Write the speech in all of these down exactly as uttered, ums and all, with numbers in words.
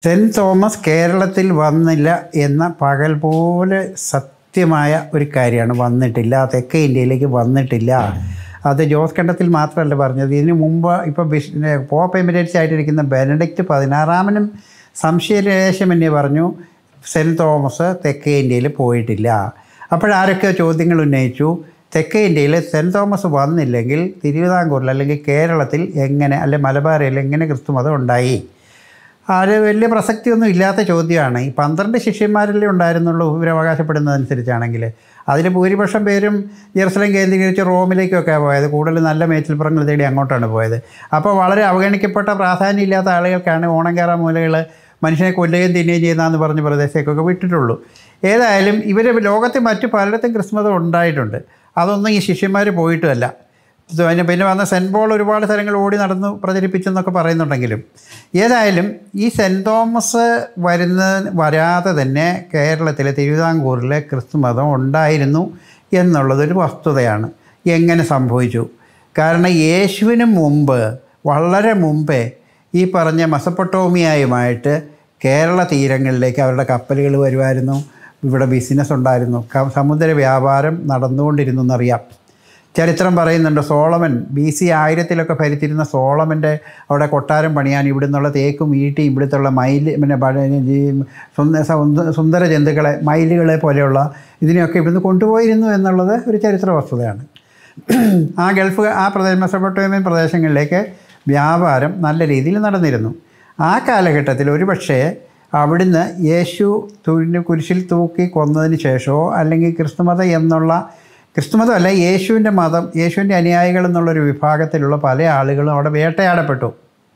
Cent Thomas കേരളത്തിൽ വന്നില്ല എന്ന പകൽ പോലെ സത്യമായ ഒരു കാര്യമാണ്. വന്നിട്ടില്ല, തെക്കേ ഇന്ത്യയിലേക്ക് വന്നിട്ടില്ല. അത് ജോസ് കണ്ടത്തിൽ മാത്രമല്ല പറഞ്ഞത്. ഇതിനു മുമ്പ് ഇപ്പോൾ ബിഷ് പോപ്പ് എമിറേറ്റ്സ് ആയിട്ടിരിക്കുന്ന ബെനഡിക്റ്റ് പതിനാറാമനും സംശയലേശമെന്നെ പറഞ്ഞു സെൻറ്റ് തോമസ് തെക്കേ ഇന്ത്യയിൽ പോയിട്ടില്ല. അപ്പോഴാരൊക്കെ ചോദ്യങ്ങൾ ഉന്നയിച്ചു. തെക്കേ ഇന്ത്യയിൽ സെൻറ്റ് തോമസ് വന്നില്ലെങ്കിൽ തിരുവിതാംകൂറിൽ അല്ലെങ്കിൽ കേരളത്തിൽ എങ്ങനെ, അല്ലെ മലബാറിൽ എങ്ങനെ ക്രിസ്തുമതം ഉണ്ടായി? അത് വലിയ പ്രസക്തിയൊന്നും ഇല്ലാത്ത ചോദ്യമാണ്. ഈ പന്ത്രണ്ട് ശിഷ്യന്മാരിലേ ഉണ്ടായിരുന്നുള്ളൂ ഇവരവകാശപ്പെടുന്നതനുസരിച്ചാണെങ്കിൽ. അതിൽ ഭൂരിപക്ഷം പേരും ജെറുസലേം കേന്ദ്രീകരിച്ച് റോമിലേക്കൊക്കെ പോയത്. കൂടുതൽ നല്ല മേച്ചിൽപ്പുറങ്ങൾ തേടി അങ്ങോട്ടാണ് പോയത്. അപ്പോൾ വളരെ അവഗണിക്കപ്പെട്ട പ്രാധാന്യം ഇല്ലാത്ത ആളുകൾക്കാണ് ഓണം കയറാൻ മൂലകൾ മനുഷ്യനെ കൊല്ലുകയും തിന്നുകയും ചെയ്യുന്നതെന്ന് പറഞ്ഞ പ്രദേശത്തേക്കൊക്കെ വിട്ടിട്ടുള്ളൂ. ഏതായാലും ഇവർ ലോകത്തെ മറ്റു പലയിടത്തും ക്രിസ്മതം ഉണ്ടായിട്ടുണ്ട്. അതൊന്നും ഈ ശിഷ്യന്മാർ പോയിട്ടുമല്ല. പിന്നെ പിന്നെ വന്ന സെൻറ്റ് പോൾ ഒരുപാട് സ്ഥലങ്ങൾ ഓടി നടന്നു പ്രചരിപ്പിച്ചെന്നൊക്കെ പറയുന്നുണ്ടെങ്കിലും ഏതായാലും ഈ സെൻറ്റ് തോമസ് വരുന്ന വരാതെ തന്നെ കേരളത്തിലെ തിരുവിതാംകൂറിലെ ക്രിസ്തുമതം ഉണ്ടായിരുന്നു എന്നുള്ളതൊരു വസ്തുതയാണ്. എങ്ങനെ സംഭവിച്ചു? കാരണം യേശുവിന് മുമ്പ്, വളരെ മുമ്പേ ഈ പറഞ്ഞ മെസപ്പൊട്ടോമിയയുമായിട്ട് കേരള തീരങ്ങളിലേക്ക് അവരുടെ കപ്പലുകൾ വരുമായിരുന്നു. ഇവിടെ ബിസിനസ് ഉണ്ടായിരുന്നു, സമുദ്ര വ്യാപാരം നടന്നുകൊണ്ടിരുന്നു എന്നറിയാം. ചരിത്രം പറയുന്നുണ്ട്. സോളമൻ ബി സി ആയിരത്തിലൊക്കെ ഭരിച്ചിരുന്ന സോളമൻ്റെ അവിടെ കൊട്ടാരം പണിയാൻ ഇവിടെ നിന്നുള്ള തേക്കും ഈട്ടിയും ഇവിടുത്തുള്ള മയിൽ പിന്നെ സുന്ദര ജന്തുക്കളെ മയിലുകളെ പോലെയുള്ള ഇതിനെയൊക്കെ ഇവിടുന്ന് കൊണ്ടുപോയിരുന്നു എന്നുള്ളത് ഒരു ചരിത്ര വസ്തുതയാണ്. ആ ഗൾഫ് ആ പ്രദേശ മെസപ്പൊട്ടേമിയൻ പ്രദേശങ്ങളിലേക്ക് വ്യാപാരം നല്ല രീതിയിൽ നടന്നിരുന്നു. ആ കാലഘട്ടത്തിൽ ഒരു പക്ഷേ അവിടുന്ന് യേശു തുരിന് കുരിശിൽ തൂക്കി കൊന്നതിന് ശേഷമോ അല്ലെങ്കിൽ ക്രിസ്തുമതം എന്നുള്ള ക്രിസ്തുമതമല്ല യേശുവിൻ്റെ മതം, യേശുവിൻ്റെ അനുയായികൾ എന്നുള്ളൊരു വിഭാഗത്തിലുള്ള പല ആളുകളും അവിടെ വേട്ടയാടപ്പെട്ടു.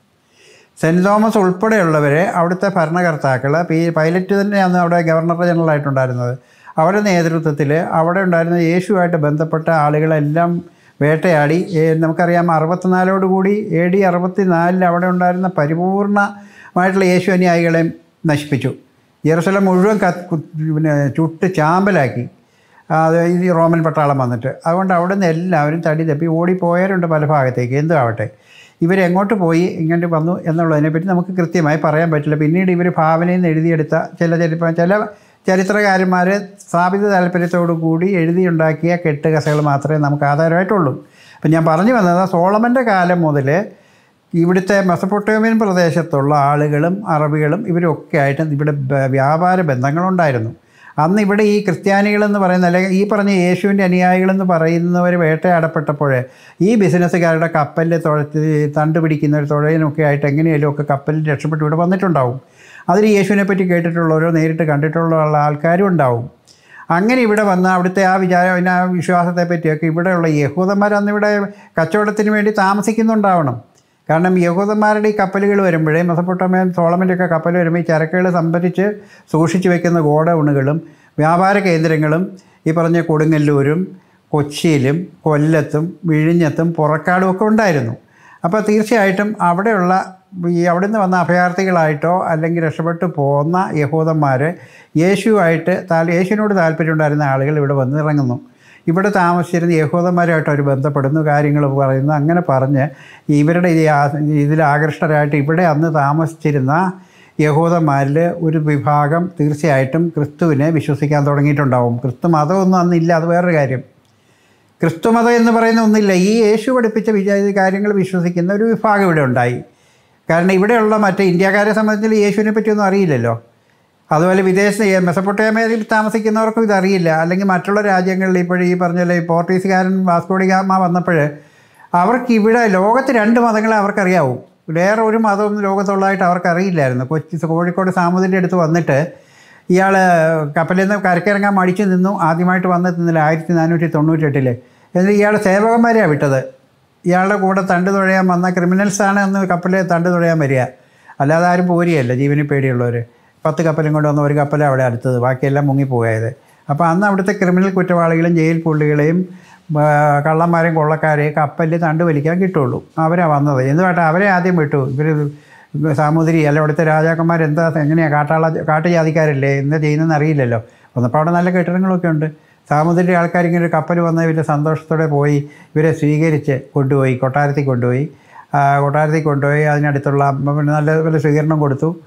സെൻറ്റ് തോമസ് ഉൾപ്പെടെയുള്ളവരെ അവിടുത്തെ ഭരണകർത്താക്കൾ, പി പൈലറ്റ് തന്നെയാണ് അവിടെ ഗവർണർ ജനറൽ ആയിട്ടുണ്ടായിരുന്നത്, അവരുടെ നേതൃത്വത്തിൽ അവിടെ ഉണ്ടായിരുന്ന യേശുവായിട്ട് ബന്ധപ്പെട്ട ആളുകളെല്ലാം വേട്ടയാടി. നമുക്കറിയാം അറുപത്തിനാലോടുകൂടി എ ഡി അറുപത്തി നാലിൽ അവിടെ ഉണ്ടായിരുന്ന പരിപൂർണമായിട്ടുള്ള യേശു അനുയായികളെ നശിപ്പിച്ചു. ജെറുസലേം മുഴുവൻ ക പിന്നെ ചുട്ട് ചാമ്പലാക്കി അത് ഈ റോമൻ പട്ടാളം വന്നിട്ട്. അതുകൊണ്ട് അവിടെ നിന്ന് എല്ലാവരും തടി തപ്പി ഓടിപ്പോയവരുണ്ട് പല ഭാഗത്തേക്ക്. എന്തും ആവട്ടെ, ഇവരെങ്ങോട്ട് പോയി ഇങ്ങോട്ട് വന്നു എന്നുള്ളതിനെപ്പറ്റി നമുക്ക് കൃത്യമായി പറയാൻ പറ്റില്ല. പിന്നീട് ഇവർ ഭാവനയിൽ നിന്ന് എഴുതിയെടുത്ത ചില ചരിത്ര ചില ചരിത്രകാരന്മാർ സ്ഥാപിത താല്പര്യത്തോടു കൂടി എഴുതിയുണ്ടാക്കിയ കെട്ടുകഥകൾ മാത്രമേ നമുക്ക് ആധാരമായിട്ടുള്ളൂ. അപ്പം ഞാൻ പറഞ്ഞു വന്നത് സോളമൻ്റെ കാലം മുതൽ ഇവിടുത്തെ മെസപ്പൊട്ടേമിയൻ പ്രദേശത്തുള്ള ആളുകളും അറബികളും ഇവരൊക്കെ ആയിട്ട് ഇവിടെ വ്യാപാര ബന്ധങ്ങളുണ്ടായിരുന്നു. അന്ന് ഇവിടെ ഈ ക്രിസ്ത്യാനികളെന്ന് പറയുന്ന അല്ലെങ്കിൽ ഈ പറഞ്ഞ യേശുവിൻ്റെ അനുയായികളെന്ന് പറയുന്നവർ വേട്ടയാടപ്പെട്ടപ്പോൾ ഈ ബിസിനസ്സുകാരുടെ കപ്പലിൽ തുഴച്ച് തണ്ട് പിടിക്കുന്നവർ തുഴയനൊക്കെ ആയിട്ട് എങ്ങനെയാലും ഒക്കെ കപ്പലിൽ രക്ഷപ്പെട്ട് ഇവിടെ വന്നിട്ടുണ്ടാവും. അതിൽ യേശുവിനെ പറ്റി കേട്ടിട്ടുള്ളവരോ നേരിട്ട് കണ്ടിട്ടുള്ള ആൾക്കാരും ഉണ്ടാവും. അങ്ങനെ ഇവിടെ വന്ന് അവിടുത്തെ ആ വിചാര പിന്നെ ആ വിശ്വാസത്തെ പറ്റിയൊക്കെ ഇവിടെയുള്ള യഹൂദന്മാർ അന്നിവിടെ കച്ചവടത്തിന് വേണ്ടി താമസിക്കുന്നുണ്ടാവണം. കാരണം യഹൂദന്മാരുടെ ഈ കപ്പലുകൾ വരുമ്പോഴേ മെസപ്പൊട്ടേമിയൻ സോളമൻ്റെയൊക്കെ കപ്പൽ വരുമ്പോൾ ഈ ചരക്കുകൾ സംഭരിച്ച് സൂക്ഷിച്ച് വെക്കുന്ന ഗോഡൗണുകളും വ്യാപാര കേന്ദ്രങ്ങളും ഈ പറഞ്ഞ കൊടുങ്ങല്ലൂരും കൊച്ചിയിലും കൊല്ലത്തും വിഴിഞ്ഞത്തും പുറക്കാടും ഒക്കെ ഉണ്ടായിരുന്നു. അപ്പോൾ തീർച്ചയായിട്ടും അവിടെയുള്ള ഈ അവിടെ നിന്ന് വന്ന അഭയാർത്ഥികളായിട്ടോ അല്ലെങ്കിൽ രക്ഷപ്പെട്ട് പോകുന്ന യഹൂദന്മാർ യേശുവായിട്ട് താ യേശുവിനോട് താല്പര്യം ഉണ്ടായിരുന്ന ആളുകൾ ഇവിടെ വന്ന് ഇറങ്ങുന്നു. ഇവിടെ താമസിച്ചിരുന്ന യഹൂദന്മാരുമായിട്ട് അവർ ബന്ധപ്പെടുന്നു, കാര്യങ്ങൾ പറയുന്നു. അങ്ങനെ പറഞ്ഞ് ഇവരുടെ ഇതിൽ ആകൃഷ്ടരായിട്ട് ഇവിടെ അന്ന് താമസിച്ചിരുന്ന യഹൂദന്മാരിൽ ഒരു വിഭാഗം തീർച്ചയായിട്ടും ക്രിസ്തുവിനെ വിശ്വസിക്കാൻ തുടങ്ങിയിട്ടുണ്ടാവും. ക്രിസ്തു മതമൊന്നും അന്നില്ല, അത് വേറൊരു കാര്യം. ക്രിസ്തുമതം എന്ന് പറയുന്ന ഒന്നില്ല. ഈ യേശു പഠിപ്പിച്ച വിചാ കാര്യങ്ങൾ വിശ്വസിക്കുന്ന ഒരു വിഭാഗം ഇവിടെ ഉണ്ടായി. കാരണം ഇവിടെയുള്ള മറ്റേ ഇന്ത്യക്കാരെ സംബന്ധിച്ച് യേശുവിനെ പറ്റിയൊന്നും അറിയില്ലല്ലോ. അതുപോലെ വിദേശ മെസപ്പൊട്ടേമിയയിൽ താമസിക്കുന്നവർക്കും ഇതറിയില്ല. അല്ലെങ്കിൽ മറ്റുള്ള രാജ്യങ്ങളിൽ ഇപ്പോൾ ഈ പറഞ്ഞ ഈ പോർട്ടീസുകാരൻ വാസ്കോ ഡി ഗാമ വന്നപ്പോൾ അവർക്ക് ഇവിടെ ലോകത്ത് രണ്ട് മതങ്ങളെ അവർക്കറിയാവൂ. വേറെ ഒരു മതമൊന്നും ലോകത്തുള്ളതായിട്ട് അവർക്കറിയില്ലായിരുന്നു. കൊച്ചി കോഴിക്കോട് സാമുദ്രിൻ്റെ അടുത്ത് വന്നിട്ട് ഇയാൾ കപ്പലിൽ നിന്ന് കരക്കിറങ്ങാൻ മടിച്ചു നിന്നു. ആദ്യമായിട്ട് വന്ന് നിന്നില്ല ആയിരത്തി നാനൂറ്റി തൊണ്ണൂറ്റെട്ടിൽ. എന്നിട്ട് ഇയാളുടെ സേവകന്മാരെയാണ് വിട്ടത്. ഇയാളുടെ കൂടെ തണ്ട് തുഴയാൻ വന്ന ക്രിമിനൽസാണ് അന്ന് കപ്പലിൽ തണ്ട് തുഴയാൻ വരിക, അല്ലാതെ ആരും പോരുകയല്ല. ജീവന് പേടിയുള്ളവർ പത്ത് കപ്പലും കൊണ്ട് വന്ന ഒരു കപ്പൽ അവിടെ അടുത്തത്, ബാക്കിയെല്ലാം മുങ്ങിപ്പോയത്. അപ്പോൾ അന്ന് അവിടുത്തെ ക്രിമിനൽ കുറ്റവാളികളും ജയിൽ പുള്ളികളെയും കള്ളന്മാരെയും കൊള്ളക്കാരെയും കപ്പലിൽ തണ്ട് വലിക്കാൻ കിട്ടുള്ളൂ. അവരാണ് വന്നത്. എന്തുമായിട്ട് അവരെ ആദ്യം വിട്ടു. ഇവർ സാമൂതിരി അല്ല അവിടുത്തെ രാജാക്കന്മാരെന്താ എങ്ങനെയാണ് കാട്ടാള കാട്ടുജാതിക്കാരല്ലേ എന്താ ചെയ്യുന്നതെന്ന് അറിയില്ലല്ലോ. വന്നപ്പോൾ അവിടെ നല്ല കെട്ടിടങ്ങളൊക്കെ ഉണ്ട്. സാമൂതിരി ആൾക്കാർ ഇങ്ങനെ ഒരു കപ്പൽ വന്ന് ഇവരെ സന്തോഷത്തോടെ പോയി ഇവരെ സ്വീകരിച്ച് കൊണ്ടുപോയി കൊട്ടാരത്തിൽ കൊണ്ടുപോയി കൊട്ടാരത്തിൽ കൊണ്ടുപോയി അതിനടുത്തുള്ള നല്ല നല്ല സ്വീകരണം കൊടുത്തു.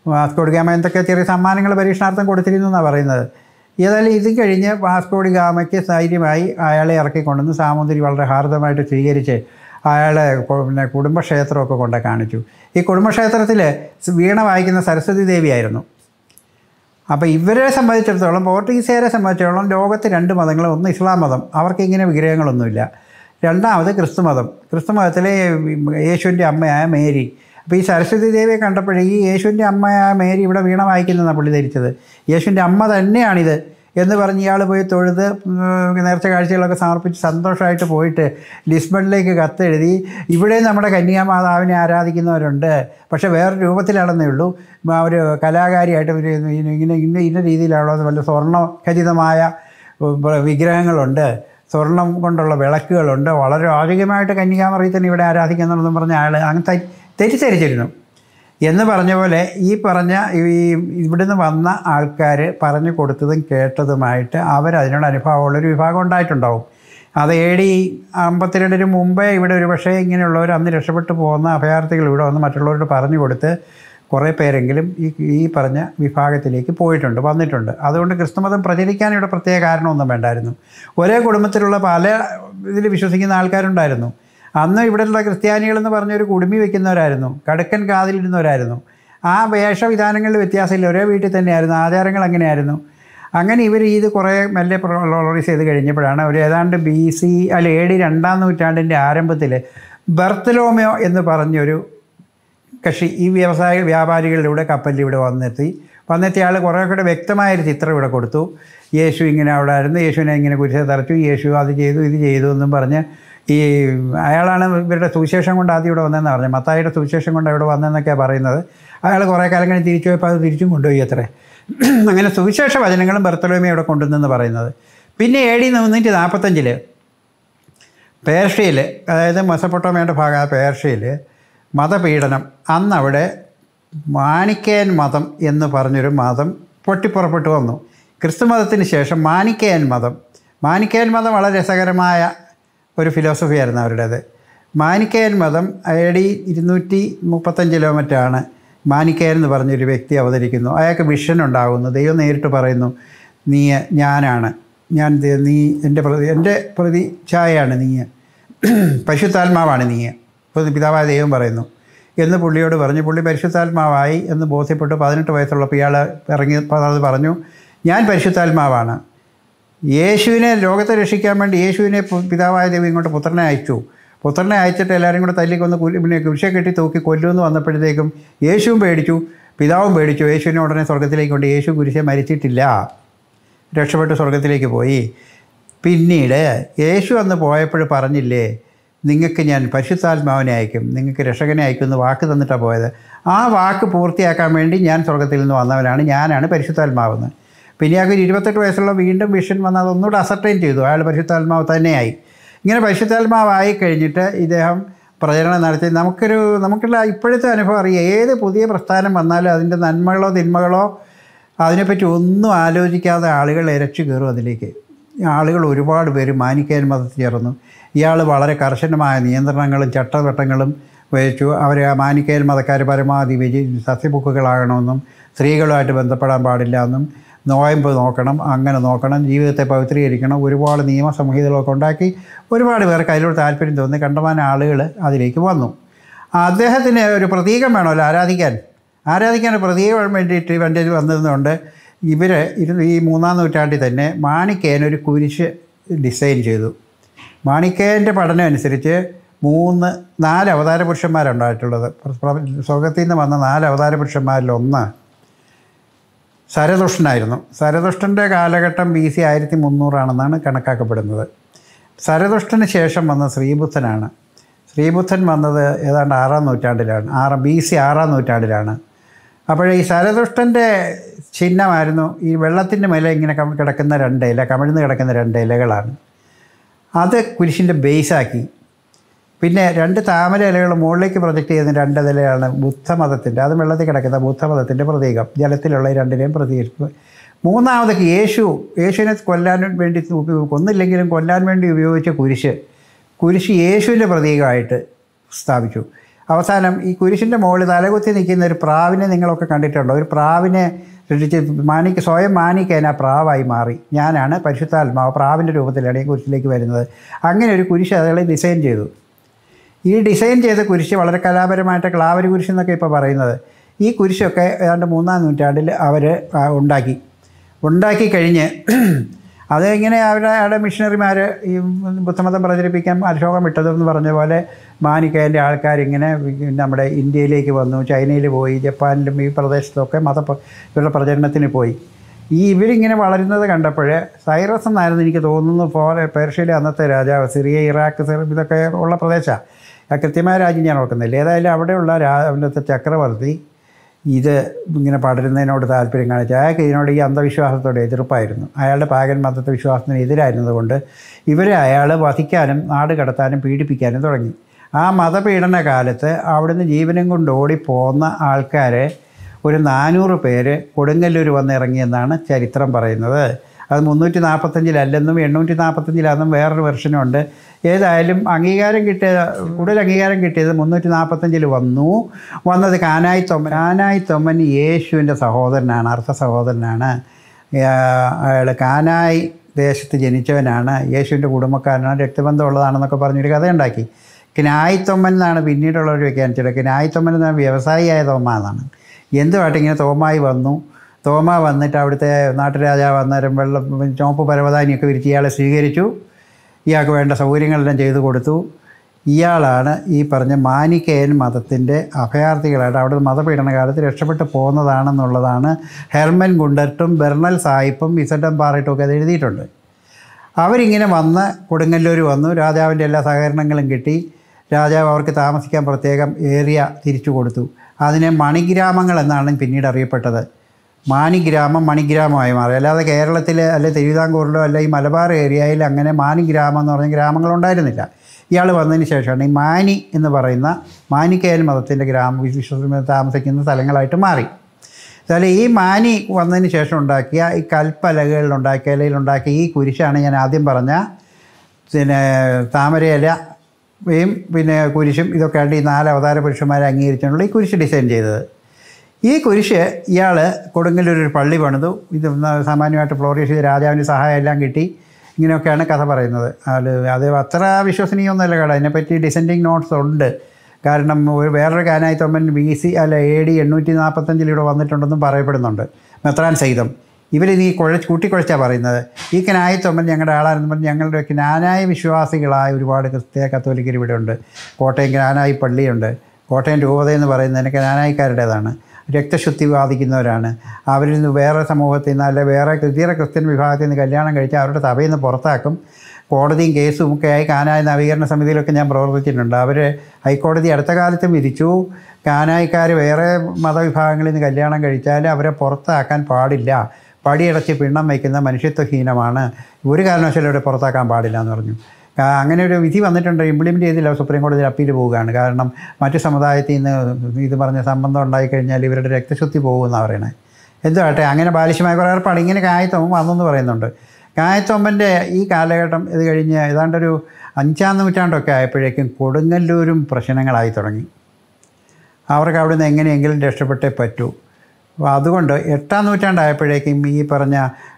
വാസ്കോ ഡി ഗാമ എന്തൊക്കെ ചെറിയ സമ്മാനങ്ങൾ പരീക്ഷണാർത്ഥം കൊടുത്തിരുന്നു എന്നാണ് പറയുന്നത്. ഏതായാലും ഇത് കഴിഞ്ഞ് വാസ്കോ ഡി ഗാമയ്ക്ക് ധൈര്യമായി അയാളെ ഇറക്കിക്കൊണ്ടുവന്ന് സാമൂതിരി വളരെ ഹാർദമായിട്ട് സ്വീകരിച്ച് അയാളെ പിന്നെ കുടുംബക്ഷേത്രമൊക്കെ കൊണ്ട് കാണിച്ചു. ഈ കുടുംബക്ഷേത്രത്തിൽ വീണ വായിക്കുന്ന സരസ്വതി ദേവിയായിരുന്നു. അപ്പോൾ ഇവരെ സംബന്ധിച്ചിടത്തോളം, പോർട്ടുഗീസുകാരെ സംബന്ധിച്ചിടത്തോളം ലോകത്ത് രണ്ട് മതങ്ങൾ, ഒന്ന് ഇസ്ലാം മതം, അവർക്ക് ഇങ്ങനെ വിഗ്രഹങ്ങളൊന്നുമില്ല. രണ്ടാമത് ക്രിസ്തു മതം. ക്രിസ്തു മതത്തിലെ യേശുവിൻ്റെ അമ്മയായ മേരി. അപ്പോൾ ഈ സരസ്വതി ദേവിയെ കണ്ടപ്പോഴേ ഈ യേശുവിൻ്റെ അമ്മയായ മേരി ഇവിടെ വീണ വായിക്കുന്നതാണ് പുള്ളി ധരിച്ചത്. യേശുവിൻ്റെ അമ്മ തന്നെയാണിത് എന്ന് പറഞ്ഞ് ഇയാൾ പോയി തൊഴുത് നേർച്ച കാഴ്ചകളൊക്കെ സമർപ്പിച്ച് സന്തോഷമായിട്ട് പോയിട്ട് ലിസ്ബണിലേക്ക് കത്തെഴുതി, ഇവിടെ നമ്മുടെ കന്യാമാതാവിനെ ആരാധിക്കുന്നവരുണ്ട്, പക്ഷേ വേറെ രൂപത്തിലാണെന്നേ ഉള്ളൂ, ഒരു കലാകാരിയായിട്ട് ഒരു ഇങ്ങനെ ഇന്ന ഇന്ന രീതിയിലാണോ, വല്ല സ്വർണ്ണ ഖചിതമായ വിഗ്രഹങ്ങളുണ്ട്, സ്വർണം കൊണ്ടുള്ള വിളക്കുകളുണ്ട്, വളരെ ആധികമായിട്ട് കന്യാമറിയത്തിന് ഇവിടെ ആരാധിക്കുന്നുണ്ടെന്ന് പറഞ്ഞ അയാൾ അങ്ങനെ തെറ്റിദ്ധരിച്ചിരുന്നു. എന്ന് പറഞ്ഞ പോലെ ഈ പറഞ്ഞ ഈ ഇവിടുന്ന് വന്ന ആൾക്കാർ പറഞ്ഞു കൊടുത്തതും കേട്ടതുമായിട്ട് അവരതിനോട് അനുഭവമുള്ളൊരു വിഭാഗം ഉണ്ടായിട്ടുണ്ടാവും. അത് എ ഡി അമ്പത്തിരണ്ടിന് മുമ്പേ ഇവിടെ ഒരു പക്ഷേ ഇങ്ങനെയുള്ളവർ അന്ന് രക്ഷപ്പെട്ടു പോകുന്ന അഭയാർത്ഥികൾ ഇവിടെ വന്ന് മറ്റുള്ളവരോട് പറഞ്ഞു കൊടുത്ത് കുറേ പേരെങ്കിലും ഈ ഈ പറഞ്ഞ വിഭാഗത്തിലേക്ക് പോയിട്ടുണ്ട്, വന്നിട്ടുണ്ട്. അതുകൊണ്ട് ക്രിസ്തുമതം പ്രചരിക്കാൻ ഇവിടെ പ്രത്യേക കാരണമൊന്നും വേണ്ടായിരുന്നു. ഒരേ കുടുംബത്തിലുള്ള പല ഇതിൽ വിശ്വസിക്കുന്ന ആൾക്കാരുണ്ടായിരുന്നു. അന്ന് ഇവിടെയുള്ള ക്രിസ്ത്യാനികളെന്ന് പറഞ്ഞൊരു കുടുമി വയ്ക്കുന്നവരായിരുന്നു, കടുക്കൻ കാതിലിരുന്നവരായിരുന്നു. ആ വേഷവിധാനങ്ങളിൽ വ്യത്യാസമില്ല, ഒരേ വീട്ടിൽ തന്നെയായിരുന്നു, ആചാരങ്ങൾ അങ്ങനെയായിരുന്നു. അങ്ങനെ ഇവർ ഇത് കുറേ മെല്ലെ പ്രൊളോറൈസ് ചെയ്ത് കഴിഞ്ഞപ്പോഴാണ് ഒരു ഏതാണ്ട് ബി സി അല്ല എ ഡി രണ്ടാം നൂറ്റാണ്ടിൻ്റെ ആരംഭത്തിൽ ബർത്തലോമയോ എന്ന് പറഞ്ഞൊരു കക്ഷി ഈ വ്യവസായ വ്യാപാരികളിലൂടെ കപ്പലിൽ ഇവിടെ വന്നെത്തി വന്നെത്തിയ ആൾ കുറേ കൂടെ വ്യക്തമായൊരു ചിത്രം ഇവിടെ കൊടുത്തു. യേശു ഇങ്ങനെ അവിടെ ആയിരുന്നു, യേശുവിനെ ഇങ്ങനെ കുരിശെ തറച്ചു, യേശു അത് ചെയ്തു ഇത് ചെയ്തു എന്നും പറഞ്ഞ് ഈ അയാളാണ് ഇവരുടെ സുവിശേഷം കൊണ്ട് ആദ്യം ഇവിടെ വന്നതെന്ന് പറഞ്ഞു. മത്തായിയുടെ സുവിശേഷം കൊണ്ട് ഇവിടെ വന്നതെന്നൊക്കെയാണ് പറയുന്നത്. അയാൾ കുറേ കാലം കഴിഞ്ഞ് തിരിച്ചു പോയപ്പോൾ അത് തിരിച്ചും കൊണ്ടുപോയി അത്രേ. അങ്ങനെ സുവിശേഷ വചനങ്ങളും ബർത്തലോമയോ ഇവിടെ കൊണ്ടുവന്നെന്ന് പറയുന്നത്. പിന്നെ എ ഡി മുന്നൂറ്റി നാൽപ്പത്തഞ്ചിൽ പേർഷ്യയിൽ, അതായത് മെസപ്പൊട്ടോമിയയുടെ ഭാഗമായ പേർഷ്യയിൽ മതപീഡനം, അന്നവിടെ മാനിക്കേയൻ മതം എന്ന് പറഞ്ഞൊരു മതം പൊട്ടിപ്പുറപ്പെട്ടു വന്നു. ക്രിസ്തു മതത്തിന് ശേഷം മാനിക്കേയൻ മതം മാനിക്കേയൻ മതം വളരെ രസകരമായ ഒരു ഫിലോസഫിയായിരുന്നു അവരുടേത്. മാനിക്കേയൻ മതം എ ഡി ഇരുന്നൂറ്റി മുപ്പത്തഞ്ചിലോ മറ്റാണ് മാനിക്കേയൻ എന്ന് പറഞ്ഞൊരു വ്യക്തി അവതരിക്കുന്നു. അയാൾക്ക് വിഷൻ ഉണ്ടാകുന്നു. ദൈവം നേരിട്ട് പറയുന്നു, നീ ഞാനാണ്, ഞാൻ നീ എൻ്റെ പ്രതി എൻ്റെ പ്രതി ഛായയാണ് നീ, പരിശുദ്ധാത്മാവാണ് നീ, ഇപ്പോൾ പിതാവായ ദൈവം പറയുന്നു എന്ന് പുള്ളിയോട് പറഞ്ഞു. പുള്ളി പരിശുദ്ധാത്മാവായി എന്ന് ബോധ്യപ്പെട്ടു. പതിനെട്ട് വയസ്സുള്ളപ്പോൾ ഇയാൾ ഇറങ്ങി അത് പറഞ്ഞു, ഞാൻ പരിശുദ്ധാത്മാവാണ്. യേശുവിനെ ലോകത്തെ രക്ഷിക്കാൻ വേണ്ടി യേശുവിനെ പിതാവായ ദൈവം ഇങ്ങോട്ട് പുത്രനെ അയച്ചു. പുത്രനെ അയച്ചിട്ട് എല്ലാവരും കൂടെ തല്ലിക്കൊന്ന് കുലി പിന്നെ കുരിശെ കെട്ടി തൂക്കി കൊല്ലുമെന്ന് വന്നപ്പോഴത്തേക്കും യേശുവും പേടിച്ചു, പിതാവും പേടിച്ചു. യേശുവിനെ ഉടനെ സ്വർഗത്തിലേക്ക് കൊണ്ട് യേശു കുരിശെ മരിച്ചിട്ടില്ല, രക്ഷപ്പെട്ട് സ്വർഗത്തിലേക്ക് പോയി. പിന്നീട് യേശു അന്ന് പോയപ്പോൾ പറഞ്ഞില്ലേ, നിങ്ങൾക്ക് ഞാൻ പരിശുദ്ധാത്മാവിനെ അയക്കും, നിങ്ങൾക്ക് രക്ഷകനെ അയക്കുമെന്ന് വാക്ക് തന്നിട്ടാണ് പോയത്. ആ വാക്ക് പൂർത്തിയാക്കാൻ വേണ്ടി ഞാൻ സ്വർഗത്തിൽ നിന്ന് വന്നവനാണ്, ഞാനാണ് പരിശുദ്ധാത്മാവെന്ന്. പിന്നെ അയാൾക്ക് ഇരുപത്തെട്ട് വയസ്സുള്ള വീണ്ടും വിഷൻ വന്ന് അതൊന്നുകൂടെ അസർട്ടൈൻ ചെയ്തു, അയാൾ പരിശുദ്ധാത്മാവ് തന്നെയായി. ഇങ്ങനെ പരിശുദ്ധാത്മാവായി കഴിഞ്ഞിട്ട് ഇദ്ദേഹം പ്രചരണം നടത്തി. നമുക്കൊരു നമുക്കുള്ള ഇപ്പോഴത്തെ അനുഭവം അറിയാം, ഏത് പുതിയ പ്രസ്ഥാനം വന്നാലും അതിൻ്റെ നന്മകളോ തിന്മകളോ അതിനെപ്പറ്റി ഒന്നും ആലോചിക്കാതെ ആളുകൾ ഇരച്ചു കയറും അതിലേക്ക്. ആളുകൾ ഒരുപാട് പേര് മാനിക്കേയൻ മതത്തിൽ ചേർന്നു. ഇയാൾ വളരെ കർശനമായ നിയന്ത്രണങ്ങളും ചട്ടവട്ടങ്ങളും വെച്ചു. അവർ മാനിക്കേയൻ മതക്കാർ പരമാവധി വെജി സസ്യബുക്കുകളാകണമെന്നും സ്ത്രീകളുമായിട്ട് ബന്ധപ്പെടാൻ പാടില്ല എന്നും നോയമ്പ് നോക്കണം, അങ്ങനെ നോക്കണം, ജീവിതത്തെ പവിത്രീകരിക്കണം, ഒരുപാട് നിയമസംഹിതകളൊക്കെ ഉണ്ടാക്കി ഒരുപാട് പേർക്ക് അതിലൂടെ താല്പര്യം തോന്നി കണ്ടമാനം ആളുകൾ അതിലേക്ക് വന്നു. അദ്ദേഹത്തിന് ഒരു പ്രതീകം വേണമല്ലോ ആരാധിക്കാൻ ആരാധിക്കാൻ പ്രതീകം വേണ്ടിയിട്ട് വേണ്ടി വന്നതുകൊണ്ട് ഇവർ ഈ മൂന്നാം നൂറ്റാണ്ടിൽ തന്നെ മാണിക്കേയൻ ഒരു കുരിശ് ഡിസൈൻ ചെയ്തു. മാണിക്കേയൻ്റെ പഠനം അനുസരിച്ച് മൂന്ന് നാല് അവതാര പുരുഷന്മാരുണ്ടായിട്ടുള്ളത്. സ്വർഗത്തിൽ നിന്ന് വന്ന നാല് അവതാര പുരുഷന്മാരിലൊന്ന് സരതുഷ്ടനായിരുന്നു. സരതുഷ്ടൻ്റെ കാലഘട്ടം ബി സി ആയിരത്തി മുന്നൂറാണെന്നാണ് കണക്കാക്കപ്പെടുന്നത്. സരതുഷ്ടന് ശേഷം വന്ന ശ്രീബുദ്ധനാണ്. ശ്രീബുദ്ധൻ വന്നത് ഏതാണ്ട് ആറാം നൂറ്റാണ്ടിലാണ്, ആറ് ബി സി ആറാം നൂറ്റാണ്ടിലാണ്. അപ്പോൾ ഈ സരതുഷ്ടൻ്റെ ചിഹ്നമായിരുന്നു ഈ വെള്ളത്തിൻ്റെ മേലെ ഇങ്ങനെ കിടക്കുന്ന രണ്ട് ഇല, കമിഴ്ന്ന് കിടക്കുന്ന രണ്ട് ഇലകളാണ്. അത് കുരിശിൻ്റെ ബേസാക്കി. പിന്നെ രണ്ട് താമര ഇലകൾ മുകളിലേക്ക് പ്രൊജക്റ്റ് ചെയ്യുന്ന രണ്ട് ഇലയാണ് ബുദ്ധമതത്തിൻ്റെ, അത് വെള്ളത്തിൽ കിടക്കുന്ന ബുദ്ധമതത്തിൻ്റെ പ്രതീകം, ജലത്തിലുള്ള രണ്ടിനെയും പ്രതീകം. മൂന്നാമതൊക്കെ യേശു യേശുവിനെ കൊല്ലാൻ വേണ്ടി കൊന്നില്ലെങ്കിലും കൊല്ലാൻ വേണ്ടി ഉപയോഗിച്ച കുരിശ് കുരിശ് യേശുവിൻ്റെ പ്രതീകമായിട്ട് സ്ഥാപിച്ചു. അവസാനം ഈ കുരിശിൻ്റെ മുകളിൽ തലകുത്തി നിൽക്കുന്ന ഒരു പ്രാവിനെ നിങ്ങളൊക്കെ കണ്ടിട്ടുണ്ടോ? ഒരു പ്രാവിനെ സൃഷ്ടിച്ച് മാനിക്ക് സ്വയം മാനിക്കാൻ ആ പ്രാവായി മാറി. ഞാനാണ് പരിശുദ്ധാത്മാവ് പ്രാവിൻ്റെ രൂപത്തിലാണ് ഈ കുരിശിലേക്ക് വരുന്നത്. അങ്ങനെ ഒരു കുരിശ് അയാൾ ഡിസൈൻ ചെയ്തു. ഈ ഡിസൈൻ ചെയ്ത കുരിശ് വളരെ കലാപരമായിട്ട് ക്ലാവരി കുരിശ് എന്നൊക്കെ ഇപ്പോൾ പറയുന്നത്. ഈ കുരിശൊക്കെ ഏതാണ്ട് മൂന്നാം നൂറ്റാണ്ടിൽ അവർ ഉണ്ടാക്കി ഉണ്ടാക്കി കഴിഞ്ഞ് അത് ഇങ്ങനെ അവരുടെ അവിടെ മിഷണറിമാർ ഈ ബുദ്ധമതം പ്രചരിപ്പിക്കാൻ അശോകം വിട്ടതെന്ന് പറഞ്ഞ പോലെ മാനിക്കയിൻ്റെ ആൾക്കാരിങ്ങനെ നമ്മുടെ ഇന്ത്യയിലേക്ക് വന്നു, ചൈനയിൽ പോയി, ജപ്പാനിലും ഈ പ്രദേശത്തൊക്കെ മത ഇവരുടെ പ്രചരണത്തിന് പോയി. ഈ ഇവരിങ്ങനെ വളരുന്നത് കണ്ടപ്പോൾ സൈറസ് എന്നായിരുന്നു എനിക്ക് തോന്നുന്നു പോലെ പേർഷ്യയിലെ അന്നത്തെ രാജാവ്, സിറിയ, ഇറാഖ്, ഇതൊക്കെ ഉള്ള പ്രദേശമാണ്. ആ കൃത്യമായ രാജ്യം ഞാൻ ഓർക്കുന്നില്ല. ഏതായാലും അവിടെയുള്ള രാ അവിടുത്തെ ചക്രവർത്തി ഇത് ഇങ്ങനെ പടരുന്നതിനോട് താല്പര്യം കാണിച്ചു. അയാൾക്ക് ഇതിനോട് ഈ അന്ധവിശ്വാസത്തോടെ എതിർപ്പായിരുന്നു. അയാളുടെ പാഗൻ മതത്തെ വിശ്വാസത്തിന് എതിരായിരുന്നതുകൊണ്ട് ഇവരെ അയാൾ വധിക്കാനും നാട് കടത്താനും പീഡിപ്പിക്കാനും തുടങ്ങി. ആ മതപീഡന കാലത്ത് അവിടുന്ന് ജീവനും കൊണ്ട് ഓടിപ്പോന്ന ആൾക്കാരെ ഒരു നാനൂറ് പേര് കൊടുങ്ങല്ലൂർ വന്നിറങ്ങിയെന്നാണ് ചരിത്രം പറയുന്നത്. അത് മുന്നൂറ്റി നാൽപ്പത്തഞ്ചിലല്ലെന്നും എണ്ണൂറ്റി നാൽപ്പത്തഞ്ചിലാണെന്നും വേറൊരു വെർഷനുണ്ട്. ഏതായാലും അംഗീകാരം കിട്ടിയ കൂടുതൽ അംഗീകാരം കിട്ടിയത് മുന്നൂറ്റി നാൽപ്പത്തഞ്ചിൽ വന്നു വന്നത് കാനായി തൊമ്മൻ. കാനായി തൊമ്മൻ യേശുവിൻ്റെ സഹോദരനാണ്, അർത്ഥ സഹോദരനാണ്. അയാൾ കാനായി ദേശത്ത് ജനിച്ചവനാണ്, യേശുവിൻ്റെ കുടുംബക്കാരനാണ്, രക്തബന്ധമുള്ളതാണെന്നൊക്കെ പറഞ്ഞൊരു കഥയുണ്ടാക്കി. കിനായിത്തൊമ്മൻ എന്നാണ് പിന്നീടുള്ളവർ വ്യാഖ്യാനിച്ചത്. കിനായിത്തൊമ്മൻ എന്നാണ് വ്യവസായിയായ തോമ എന്നാണ്. എന്തുമായിട്ട് ഇങ്ങനെ തോമായി വന്നു. തോമ വന്നിട്ട് അവിടുത്തെ നാട്ടുരാജാവ് അന്നേരം വെള്ളം ചുവപ്പ് പരവതാനിയൊക്കെ വിരിച്ച് ഇയാളെ സ്വീകരിച്ചു. ഇയാൾക്ക് വേണ്ട സൗകര്യങ്ങളെല്ലാം ചെയ്തു കൊടുത്തു. ഇയാളാണ് ഈ പറഞ്ഞ മാനിക്കയൻ മതത്തിൻ്റെ അഭയാർത്ഥികളായിട്ട് അവിടെ മതപീഡന കാലത്ത് രക്ഷപ്പെട്ടു പോകുന്നതാണെന്നുള്ളതാണ് ഹെർമൻ ഗുണ്ടർട്ടും ബെർണൽ സാഹിബും ഇസഡം പാറയിട്ടും ഒക്കെ അത് എഴുതിയിട്ടുണ്ട്. അവരിങ്ങനെ വന്ന് കൊടുങ്ങല്ലൂർ വന്നു. രാജാവിൻ്റെ എല്ലാ സഹകരണങ്ങളും കിട്ടി. രാജാവ് അവർക്ക് താമസിക്കാൻ പ്രത്യേകം ഏരിയ തിരിച്ചു കൊടുത്തു. അതിനെ മണിഗ്രാമങ്ങൾ എന്നാണ് പിന്നീട് അറിയപ്പെട്ടത്. മാനിഗ്രാമം മണിഗ്രാമമായി മാറി. അല്ലാതെ കേരളത്തിൽ അല്ലെ തിരുവിതാംകൂറിലോ അല്ല ഈ മലബാർ ഏരിയയിൽ അങ്ങനെ മാനിഗ്രാമം എന്ന് പറഞ്ഞ ഗ്രാമങ്ങളുണ്ടായിരുന്നില്ല. ഇയാൾ വന്നതിന് ശേഷമാണ് ഈ മാനി എന്ന് പറയുന്ന മാനിക്കയൻ മതത്തിൻ്റെ ഗ്രാമ വിശ്വസ താമസിക്കുന്ന സ്ഥലങ്ങളായിട്ട് മാറി. അതുപോലെ ഈ മാനി വന്നതിന് ശേഷം ഉണ്ടാക്കിയ ഈ കൽപ്പലകളിലുണ്ടാക്കിയ ഇലയിലുണ്ടാക്കിയ ഈ കുരിശാണ് ഞാൻ ആദ്യം പറഞ്ഞ പിന്നെ താമരയിലയും പിന്നെ കുരിശും ഇതൊക്കെ ആയിട്ട് ഈ നാല് അവതാര പുരുഷന്മാരെ അംഗീകരിച്ചുകൊണ്ടുള്ള ഈ കുരിശ് ഡിസൈൻ ചെയ്തത്. ഈ കുരിശ് ഇയാൾ കൊടുങ്ങല്ലൂർ ഒരു പള്ളി പണിതു. ഇത് സാമാന്യമായിട്ട് ഫ്ലോറിഷ് ചെയ്ത് രാജാവിൻ്റെ സഹായം എല്ലാം കിട്ടി. ഇങ്ങനെയൊക്കെയാണ് കഥ പറയുന്നത്. അത് അത് അത്ര വിശ്വസനീയമൊന്നുമല്ല കേട്ടോ. അതിനെപ്പറ്റി ഡിസെൻഡിങ് നോട്ട്സ് ഉണ്ട്. കാരണം ഒരു വേറൊരു കാനായി തൊമ്മൻ ബി സി അല്ല എ ഡി എണ്ണൂറ്റി നാൽപ്പത്തഞ്ചിലൂടെ വന്നിട്ടുണ്ടെന്നും പറയപ്പെടുന്നുണ്ട്. മെത്രാൻ സഹിതം ഇവരിത് ഈ കുഴച്ച് കൂട്ടിക്കുഴച്ചാണ് പറയുന്നത്. ഈ കാനായി തൊമ്മൻ ഞങ്ങളുടെ ആളാണെന്ന് പറഞ്ഞ് ഞങ്ങളുടെ ജ്ഞാനായ വിശ്വാസികളായ ഒരുപാട് ക്രിസ്ത്യ കത്തോലിക്കർ ഇവിടെ ഉണ്ട്. കോട്ടയം ജ്ഞാനായി പള്ളിയുണ്ട്. കോട്ടയം രൂപത എന്ന് പറയുന്നതിന് ജ്ഞാനായിക്കാരുടേതാണ്. രക്തശുദ്ധി ബാധിക്കുന്നവരാണ്. അവരിൽ നിന്ന് വേറെ സമൂഹത്തിൽ നിന്ന് അല്ലെ വേറെ ഇതര ക്രിസ്ത്യൻ വിഭാഗത്തിൽ നിന്ന് കല്യാണം കഴിച്ച് അവരുടെ സഭയിൽ നിന്ന് പുറത്താക്കും. കോടതിയും കേസും ഒക്കെ ആയി കാനായി നവീകരണ സമിതിയിലൊക്കെ ഞാൻ പ്രവർത്തിച്ചിട്ടുണ്ട്. അവർ ഹൈക്കോടതി അടുത്ത കാലത്തും വിധിച്ചു, കാനായിക്കാർ വേറെ മതവിഭാഗങ്ങളിൽ നിന്ന് കല്യാണം കഴിച്ചാൽ അവരെ പുറത്താക്കാൻ പാടില്ല. പടിയടച്ച് പിണ്ണം വയ്ക്കുന്ന മനുഷ്യത്വഹീനമാണ്, ഒരു കാരണവശാലും അവരെ പുറത്താക്കാൻ പാടില്ല എന്ന് പറഞ്ഞു. അങ്ങനെ ഒരു വിധി വന്നിട്ടുണ്ട്. ഇംപ്ലിമെൻറ്റ് ചെയ്തില്ല. സുപ്രീം കോടതിയിൽ അപ്പീൽ പോവുകയാണ്. കാരണം മറ്റു സമുദായത്തിൽ നിന്ന് ഇത് പറഞ്ഞ സംബന്ധം ഉണ്ടായിക്കഴിഞ്ഞാൽ ഇവരുടെ രക്തശുദ്ധി പോകുമെന്നാണ് പറയണത്. എന്തുമാട്ടെ അങ്ങനെ ബാലിശമായ കുറേ ഏർപ്പാട് ഇങ്ങനെ കായത്തൊമ്പൻ വന്നെന്ന് പറയുന്നുണ്ട്. കായത്തൊമ്പൻ്റെ ഈ കാലഘട്ടം ഇത് കഴിഞ്ഞ് ഏതാണ്ടൊരു അഞ്ചാം നൂറ്റാണ്ടൊക്കെ ആയപ്പോഴേക്കും കൊടുങ്ങല്ലൂരും പ്രശ്നങ്ങളായി തുടങ്ങി. അവർക്ക് അവിടെ നിന്ന് എങ്ങനെയെങ്കിലും രക്ഷപ്പെട്ടേ പറ്റൂ. അപ്പോൾ അതുകൊണ്ട് എട്ടാം നൂറ്റാണ്ടായപ്പോഴേക്കും ഈ പറഞ്ഞ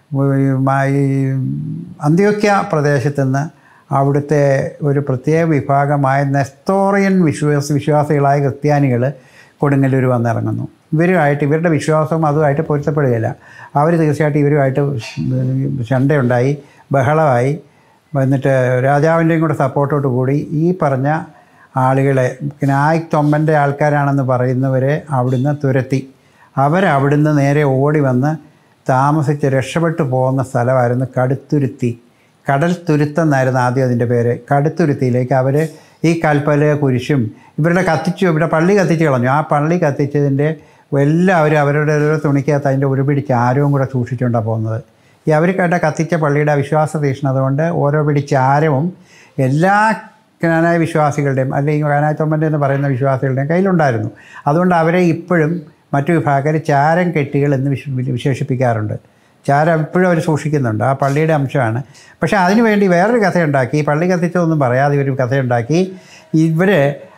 അന്ത്യോക്യ പ്രദേശത്തു നിന്ന് അവിടുത്തെ ഒരു പ്രത്യേക വിഭാഗമായ നെസ്തോറിയൻ വിശ്വാസ വിശ്വാസികളായ ക്രിസ്ത്യാനികൾ കൊടുങ്ങല്ലൂർ വന്നിറങ്ങുന്നു. ഇവരുമായിട്ട് ഇവരുടെ വിശ്വാസവും അതുമായിട്ട് പൊരുത്തപ്പെടുകയില്ല. അവർ തീർച്ചയായിട്ടും ഇവരുമായിട്ട് ശണ്ടയുണ്ടായി, ബഹളമായി. എന്നിട്ട് രാജാവിൻ്റെയും കൂടെ സപ്പോർട്ടോട്ട് കൂടി ഈ പറഞ്ഞ ആളുകളെ നായക് തൊമ്മൻ്റെ ആൾക്കാരാണെന്ന് പറയുന്നവരെ അവിടുന്ന് തുരത്തി. അവരവിടുന്ന് നേരെ ഓടി വന്ന് താമസിച്ച് രക്ഷപ്പെട്ടു പോകുന്ന സ്ഥലമായിരുന്നു കടുത്തുരുത്തി. കടൽ തുരുത്തെന്നായിരുന്നു ആദ്യം അതിൻ്റെ പേര്. കടുത്തുരുത്തിയിലേക്ക് അവർ ഈ കൽപ്പല കുരിശും ഇവരുടെ കത്തിച്ചു, ഇവിടെ പള്ളി കത്തിച്ച് കളഞ്ഞു. ആ പള്ളി കത്തിച്ചതിൻ്റെ എല്ലാവരും അവരുടെ ഓരോ തുണിക്കകത്ത് അതിൻ്റെ ഒരു പിടി ചാരവും കൂടെ സൂക്ഷിച്ചുകൊണ്ടാണ് പോകുന്നത്. ഈ അവർ കേട്ട കത്തിച്ച പള്ളിയുടെ വിശ്വാസ തീഷ്ണത കൊണ്ട് ഓരോ പിടി ചാരവും എല്ലാ കാനായ വിശ്വാസികളുടെയും അല്ലെങ്കിൽ കാനായ തൊമ്മൻ്റെ എന്ന് പറയുന്ന വിശ്വാസികളുടെയും കയ്യിലുണ്ടായിരുന്നു. അതുകൊണ്ട് അവരെ ഇപ്പോഴും മറ്റു വിഭാഗക്കാർ ചാരം കെട്ടികൾ എന്ന് വിശ വിശേഷിപ്പിക്കാറുണ്ട്. ചാരം ഇപ്പോഴും അവർ സൂക്ഷിക്കുന്നുണ്ട്. ആ പള്ളിയുടെ അംശമാണ്. പക്ഷേ അതിനുവേണ്ടി വേറൊരു കഥയുണ്ടാക്കി. ഈ പള്ളി കത്തിച്ചതൊന്നും പറയാതെ ഇവർ കഥയുണ്ടാക്കി. ഇവർ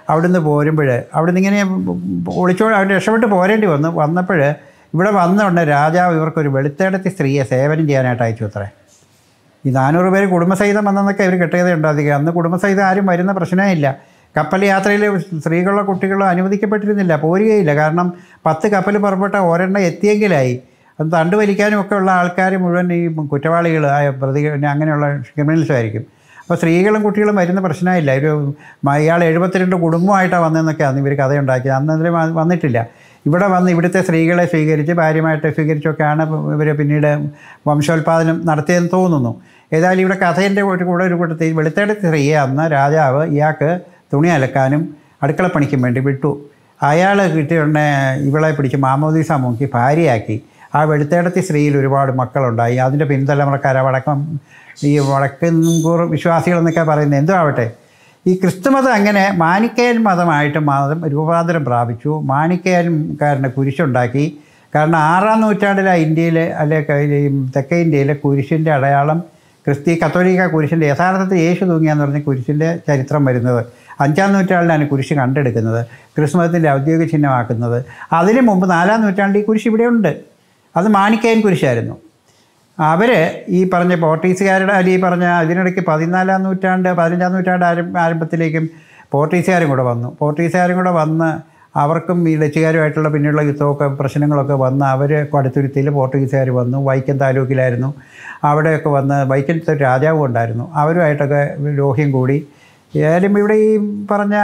അവിടുന്ന് പോരുമ്പോൾ അവിടുന്ന് ഇങ്ങനെ ഒളിച്ചോ അവർ രക്ഷപ്പെട്ട് പോരേണ്ടി വന്നു. വന്നപ്പോൾ ഇവിടെ വന്നുകൊണ്ട് രാജാവ് ഇവർക്കൊരു വെളുത്തേടത്തി സ്ത്രീയെ സേവനം ചെയ്യാനായിട്ട് അയച്ചു അത്രേ. ഈ നാനൂറ് പേര് കുടുംബസഹിതം വന്നെന്നൊക്കെ ഇവർ കെട്ടുകഥ ഉണ്ടാക്കുക. അന്ന് കുടുംബസഹിതം ആരും വരുന്ന പ്രശ്നമേ ഇല്ല. കപ്പൽ യാത്രയിൽ സ്ത്രീകളോ കുട്ടികളോ അനുവദിക്കപ്പെട്ടിരുന്നില്ല, പോരുകയില്ല. കാരണം പത്ത് കപ്പൽ പുറപ്പെട്ട ഒരെണ്ണം എത്തിയെങ്കിലായി. അത് തണ്ട് വലിക്കാനും ഒക്കെ ഉള്ള ആൾക്കാർ മുഴുവൻ ഈ കുറ്റവാളികൾ ആയ പ്രതി അങ്ങനെയുള്ള ക്രിമിനൽസും ആയിരിക്കും. അപ്പോൾ സ്ത്രീകളും കുട്ടികളും വരുന്ന പ്രശ്നമില്ല. ഒരു ഇയാൾ എഴുപത്തിരണ്ട് കുടുംബമായിട്ടാണ് വന്നതെന്നൊക്കെ അന്ന് ഇവർ കഥയുണ്ടാക്കിയത്. അന്ന് അതിൽ വന്നിട്ടില്ല. ഇവിടെ വന്ന് ഇവിടുത്തെ സ്ത്രീകളെ സ്വീകരിച്ച് ഭാര്യമായിട്ട് സ്വീകരിച്ചൊക്കെയാണ് ഇവർ പിന്നീട് വംശോൽപാദനം നടത്തിയതെന്ന് തോന്നുന്നു. ഏതായാലും ഇവിടെ കഥേൻ്റെ ഒരു കൂടെ ഒരു കൂട്ടത്തിൽ വെളുത്തേടത്തി സ്ത്രീയെ അന്ന് രാജാവ് ഇയാൾക്ക് തുണി അലക്കാനും അടുക്കളപ്പണിക്കും വേണ്ടി വിട്ടു. അയാൾ കിട്ടിയുടനെ ഇവളെ പിടിച്ച് മാമോദീസ മുക്കി ഭാര്യയാക്കി. ആ വെളുത്തേടത്തി സ്ത്രീയിൽ ഒരുപാട് മക്കളുണ്ടായി. അതിൻ്റെ പിൻതലമുറക്കാര വടക്കം ഈ വടക്കൻകൂർ വിശ്വാസികളെന്നൊക്കെ പറയുന്നത് എന്തോ ആവട്ടെ, ഈ ക്രിസ്തുമതം അങ്ങനെ മാണിക്കയൻ മതമായിട്ട് മതം രൂപാന്തരം പ്രാപിച്ചു. മാണിക്കയൻകാരനെ കുരിശുണ്ടാക്കി. കാരണം ആറാം നൂറ്റാണ്ടിലെ ഇന്ത്യയിലെ അല്ലെ തെക്കേ ഇന്ത്യയിലെ കുരിശിൻ്റെ അടയാളം ക്രിസ്തി കത്തോലിക്ക കുരിശിൻ്റെ യഥാർത്ഥത്തിൽ യേശു തൂങ്ങിയാന്ന് പറഞ്ഞ കുരിശിൻ്റെ ചരിത്രം വരുന്നത് അഞ്ചാം നൂറ്റാണ്ടിലാണ് കുരിശ് കണ്ടെടുക്കുന്നത്, ക്രിസ്തുമതത്തിൻ്റെ ഔദ്യോഗിക ചിഹ്നമാക്കുന്നത്. അതിന് മുമ്പ് നാലാം നൂറ്റാണ്ടിൽ ഈ കുരിശ് ഇവിടെയുണ്ട്. അത് മാണിക്കയൻ കുരിശായിരുന്നു. അവർ ഈ പറഞ്ഞ പോർട്ടീസുകാരുടെ അല്ലെങ്കിൽ ഈ പറഞ്ഞ ഇതിനിടയ്ക്ക് പതിനാലാം നൂറ്റാണ്ട് പതിനഞ്ചാം നൂറ്റാണ്ട് ആരംഭ ആരംഭത്തിലേക്കും പോർട്ടീസുകാരും കൂടെ വന്നു. പോർട്ടീസുകാരും കൂടെ വന്ന് അവർക്കും ഈ ഡച്ചുകാരുമായിട്ടുള്ള പിന്നെയുള്ള യുദ്ധമൊക്കെ പ്രശ്നങ്ങളൊക്കെ വന്ന് അവർ കടുത്തുരുത്തിയിൽ പോർട്ടുഗീസുകാർ വന്നു. വൈക്കം താലൂക്കിലായിരുന്നു. അവിടെയൊക്കെ വന്ന് വൈക്കത്തെ രാജാവും ഉണ്ടായിരുന്നു. അവരുമായിട്ടൊക്കെ ലോഹ്യം കൂടി. ഏതായാലും ഇവിടെ ഈ പറഞ്ഞ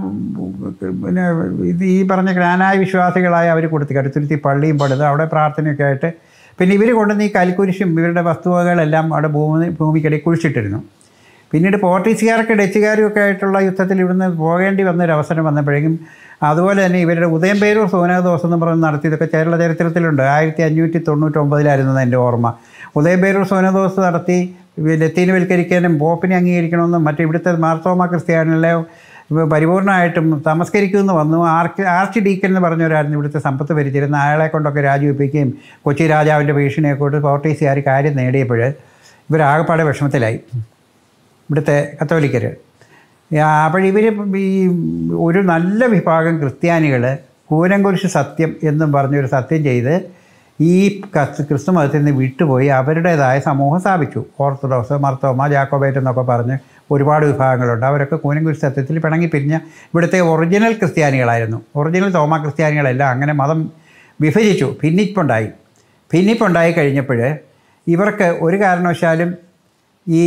പിന്നെ ഇത് ഈ പറഞ്ഞ ജ്ഞാനായ വിശ്വാസികളായ അവർ കൊടുത്തു കടുത്തുരുത്തി പള്ളിയും പണിത് അവിടെ പ്രാർത്ഥനയൊക്കെ ആയിട്ട് പിന്നെ ഇവർ കൊണ്ടുവന്ന് ഈ കൽക്കുരിശും ഇവരുടെ വസ്തുവകകളെല്ലാം അവിടെ ഭൂമി ഭൂമിക്കിടയിൽ കുഴിച്ചിട്ടിരുന്നു. പിന്നീട് പോർട്ടീസുകാർക്ക് ഡച്ചുകാരും ഒക്കെ ആയിട്ടുള്ള യുദ്ധത്തിൽ ഇവിടുന്ന് പോകേണ്ടി വന്നൊരവസരം വന്നപ്പോഴേക്കും അതുപോലെ തന്നെ ഇവരുടെ ഉദയംപേരൂർ സോനാദോസം എന്ന് പറഞ്ഞ് നടത്തിയതൊക്കെ കേരള ചരിത്രത്തിലുണ്ട്. ആയിരത്തി അഞ്ഞൂറ്റി തൊണ്ണൂറ്റൊമ്പതിലായിരുന്നു എൻ്റെ ഓർമ്മ. ഉദയംപേരൂർ സോനാദോസ് നടത്തി ലത്തീനവൽക്കരിക്കാനും പോപ്പിനെ അംഗീകരിക്കണമെന്നും മറ്റേ ഇവിടുത്തെ മാർത്തോമ ക്രിസ്ത്യാനികളെ പരിപൂർണമായിട്ടും തമസ്കരിക്കുമെന്ന് വന്നു. ആർച്ച് ആർച്ച് ഡീക്കൻ എന്ന് പറഞ്ഞവരായിരുന്നു ഇവിടുത്തെ സമ്പത്ത് ഭരിച്ചിരുന്ന. അയാളെ കൊണ്ടൊക്കെ രാജിവെപ്പിക്കുകയും കൊച്ചി രാജാവിൻ്റെ ഭീഷണിയെ കൊണ്ട് പോർട്ടീസുകാർ കാര്യം നേടിയപ്പോൾ ഇവരാകപ്പാടെ വിഷമത്തിലായി ഇവിടുത്തെ കത്തോലിക്കർ. അപ്പോഴിവർ ഈ ഒരു നല്ല വിഭാഗം ക്രിസ്ത്യാനികൾ കൂനംകുരിശ് സത്യം എന്നും പറഞ്ഞൊരു സത്യം ചെയ്ത് ഈ ക്രിസ്തു മതത്തിൽ നിന്ന് വിട്ടുപോയി അവരുടേതായ സമൂഹം സ്ഥാപിച്ചു. ഓർത്തഡോക്സ്, മർത്തോമ, ജാക്കോബൈറ്റ് എന്നൊക്കെ പറഞ്ഞ് ഒരുപാട് വിഭാഗങ്ങളുണ്ട്. അവരൊക്കെ കൂനംകുരിശ് സത്യത്തിൽ പിണങ്ങി പിരിഞ്ഞ ഇവിടുത്തെ ഒറിജിനൽ ക്രിസ്ത്യാനികളായിരുന്നു. ഒറിജിനൽ തോമ ക്രിസ്ത്യാനികളെല്ലാം അങ്ങനെ മതം വിഭജിച്ചു. ഭിന്നിപ്പുണ്ടായി. ഭിന്നിപ്പുണ്ടായി കഴിഞ്ഞപ്പോൾ ഇവർക്ക് ഒരു കാരണവശാലും ഈ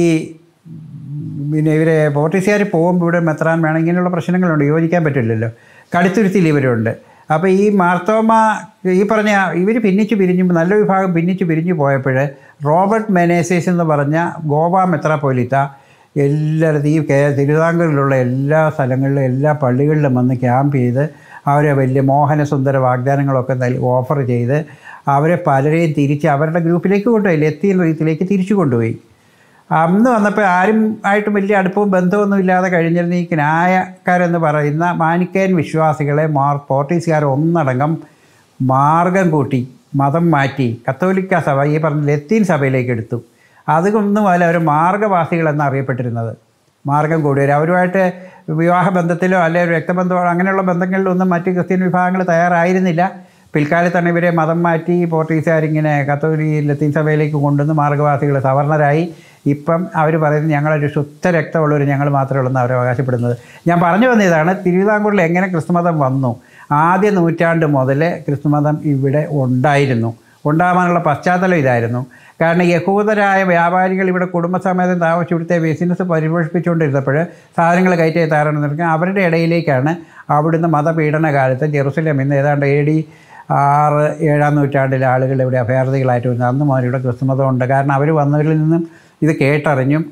പിന്നെ ഇവരെ പോർട്ടീസുകാർ പോകുമ്പോൾ ഇവിടെ മെത്രാൻ വേണം, ഇങ്ങനെയുള്ള പ്രശ്നങ്ങളുണ്ട്, യോജിക്കാൻ പറ്റില്ലല്ലോ. കടുത്തുരുത്തിയിൽ ഇവരുണ്ട്. അപ്പോൾ ഈ മാർത്തോമ ഈ പറഞ്ഞ ഇവർ ഭിന്നിച്ച് പിരിഞ്ഞു നല്ല വിഭാഗം ഭിന്നിച്ച് പിരിഞ്ഞു പോയപ്പോൾ റോബർട്ട് മെനേസേസ് എന്ന് പറഞ്ഞ ഗോവ മെത്രാപ്പൊലീത്ത എല്ലായിടത്തും ഈ കേ തിരുവിതാംകൂറിലുള്ള എല്ലാ സ്ഥലങ്ങളിലും എല്ലാ പള്ളികളിലും വന്ന് ക്യാമ്പ് ചെയ്ത് അവരെ വലിയ മോഹനസുന്ദര വാഗ്ദാനങ്ങളൊക്കെ നൽ ഓഫർ ചെയ്ത് അവരെ പലരെയും തിരിച്ച് അവരുടെ ഗ്രൂപ്പിലേക്ക് കൊണ്ടുപോയി, ലത്തീൻ റീത്തിലേക്ക് തിരിച്ചു കൊണ്ടുപോയി. അന്ന് വന്നപ്പോൾ ആരും ആയിട്ടും വലിയ അടുപ്പവും ബന്ധമൊന്നും ഇല്ലാതെ കഴിഞ്ഞിരുന്ന ഈ ന്യായക്കാരെന്ന് പറയുന്ന മാണിക്കയൻ വിശ്വാസികളെ മാർ പോർട്ടീസുകാർ ഒന്നടങ്കം മാർഗം കൂട്ടി മതം മാറ്റി കത്തോലിക്ക സഭ ഈ പറഞ്ഞ ലത്തീൻ സഭയിലേക്ക് എടുത്തു. അതുകൊന്നും അല്ല അവർ മാർഗവാസികളെന്ന് അറിയപ്പെട്ടിരുന്നത്. മാർഗം കൂടിയവർ അവരുമായിട്ട് വിവാഹ ബന്ധത്തിലോ അല്ലെങ്കിൽ രക്തബന്ധമോ അങ്ങനെയുള്ള ബന്ധങ്ങളിലൊന്നും മറ്റ് ക്രിസ്ത്യൻ വിഭാഗങ്ങൾ തയ്യാറായിരുന്നില്ല. പിൽക്കാലത്താണ് ഇവരെ മതം മാറ്റി പോർട്ടീസുകാരിങ്ങനെ കത്തോലി ലത്തീൻ സഭയിലേക്ക് കൊണ്ടുവന്ന് മാർഗവാസികൾ സവർണരായി. ഇപ്പം അവർ പറയുന്നത് ഞങ്ങളൊരു ശുദ്ധ രക്തമുള്ളവർ ഞങ്ങൾ മാത്രമേ ഉള്ളൂ എന്ന് അവർ അവകാശപ്പെടുന്നത്. ഞാൻ പറഞ്ഞു വന്നതാണ് തിരുവിതാംകൂറിൽ എങ്ങനെ ക്രിസ്തുമതം വന്നു. ആദ്യ നൂറ്റാണ്ട് മുതൽ ക്രിസ്തുമതം ഇവിടെ ഉണ്ടായിരുന്നു. ഉണ്ടാകാനുള്ള പശ്ചാത്തലം ഇതായിരുന്നു. കാരണം യഹൂദരായ വ്യാപാരികൾ ഇവിടെ കുടുംബസമേതം താമസിച്ച് ഇവിടുത്തെ ബിസിനസ് പരിപോഷിപ്പിച്ചുകൊണ്ടിരുന്നപ്പോൾ സാധനങ്ങൾ കയറ്റി തയ്യാറാണെന്ന് പറഞ്ഞാൽ അവരുടെ ഇടയിലേക്കാണ് അവിടുന്ന് മതപീഡന കാലത്ത് ജെറുസലേമിൽ നിന്ന് ഏതാണ്ട് എ ഡി ആറ് ഏഴാം നൂറ്റാണ്ടിലെ ആളുകൾ ഇവിടെ അഭയാർത്ഥികളായിട്ട് വരുന്നത്. അന്ന് മുതൽ ഇവിടെ ക്രിസ്തുമതമുണ്ട്. കാരണം അവർ വന്നവരിൽ നിന്നും ഇത് കേട്ടറിഞ്ഞും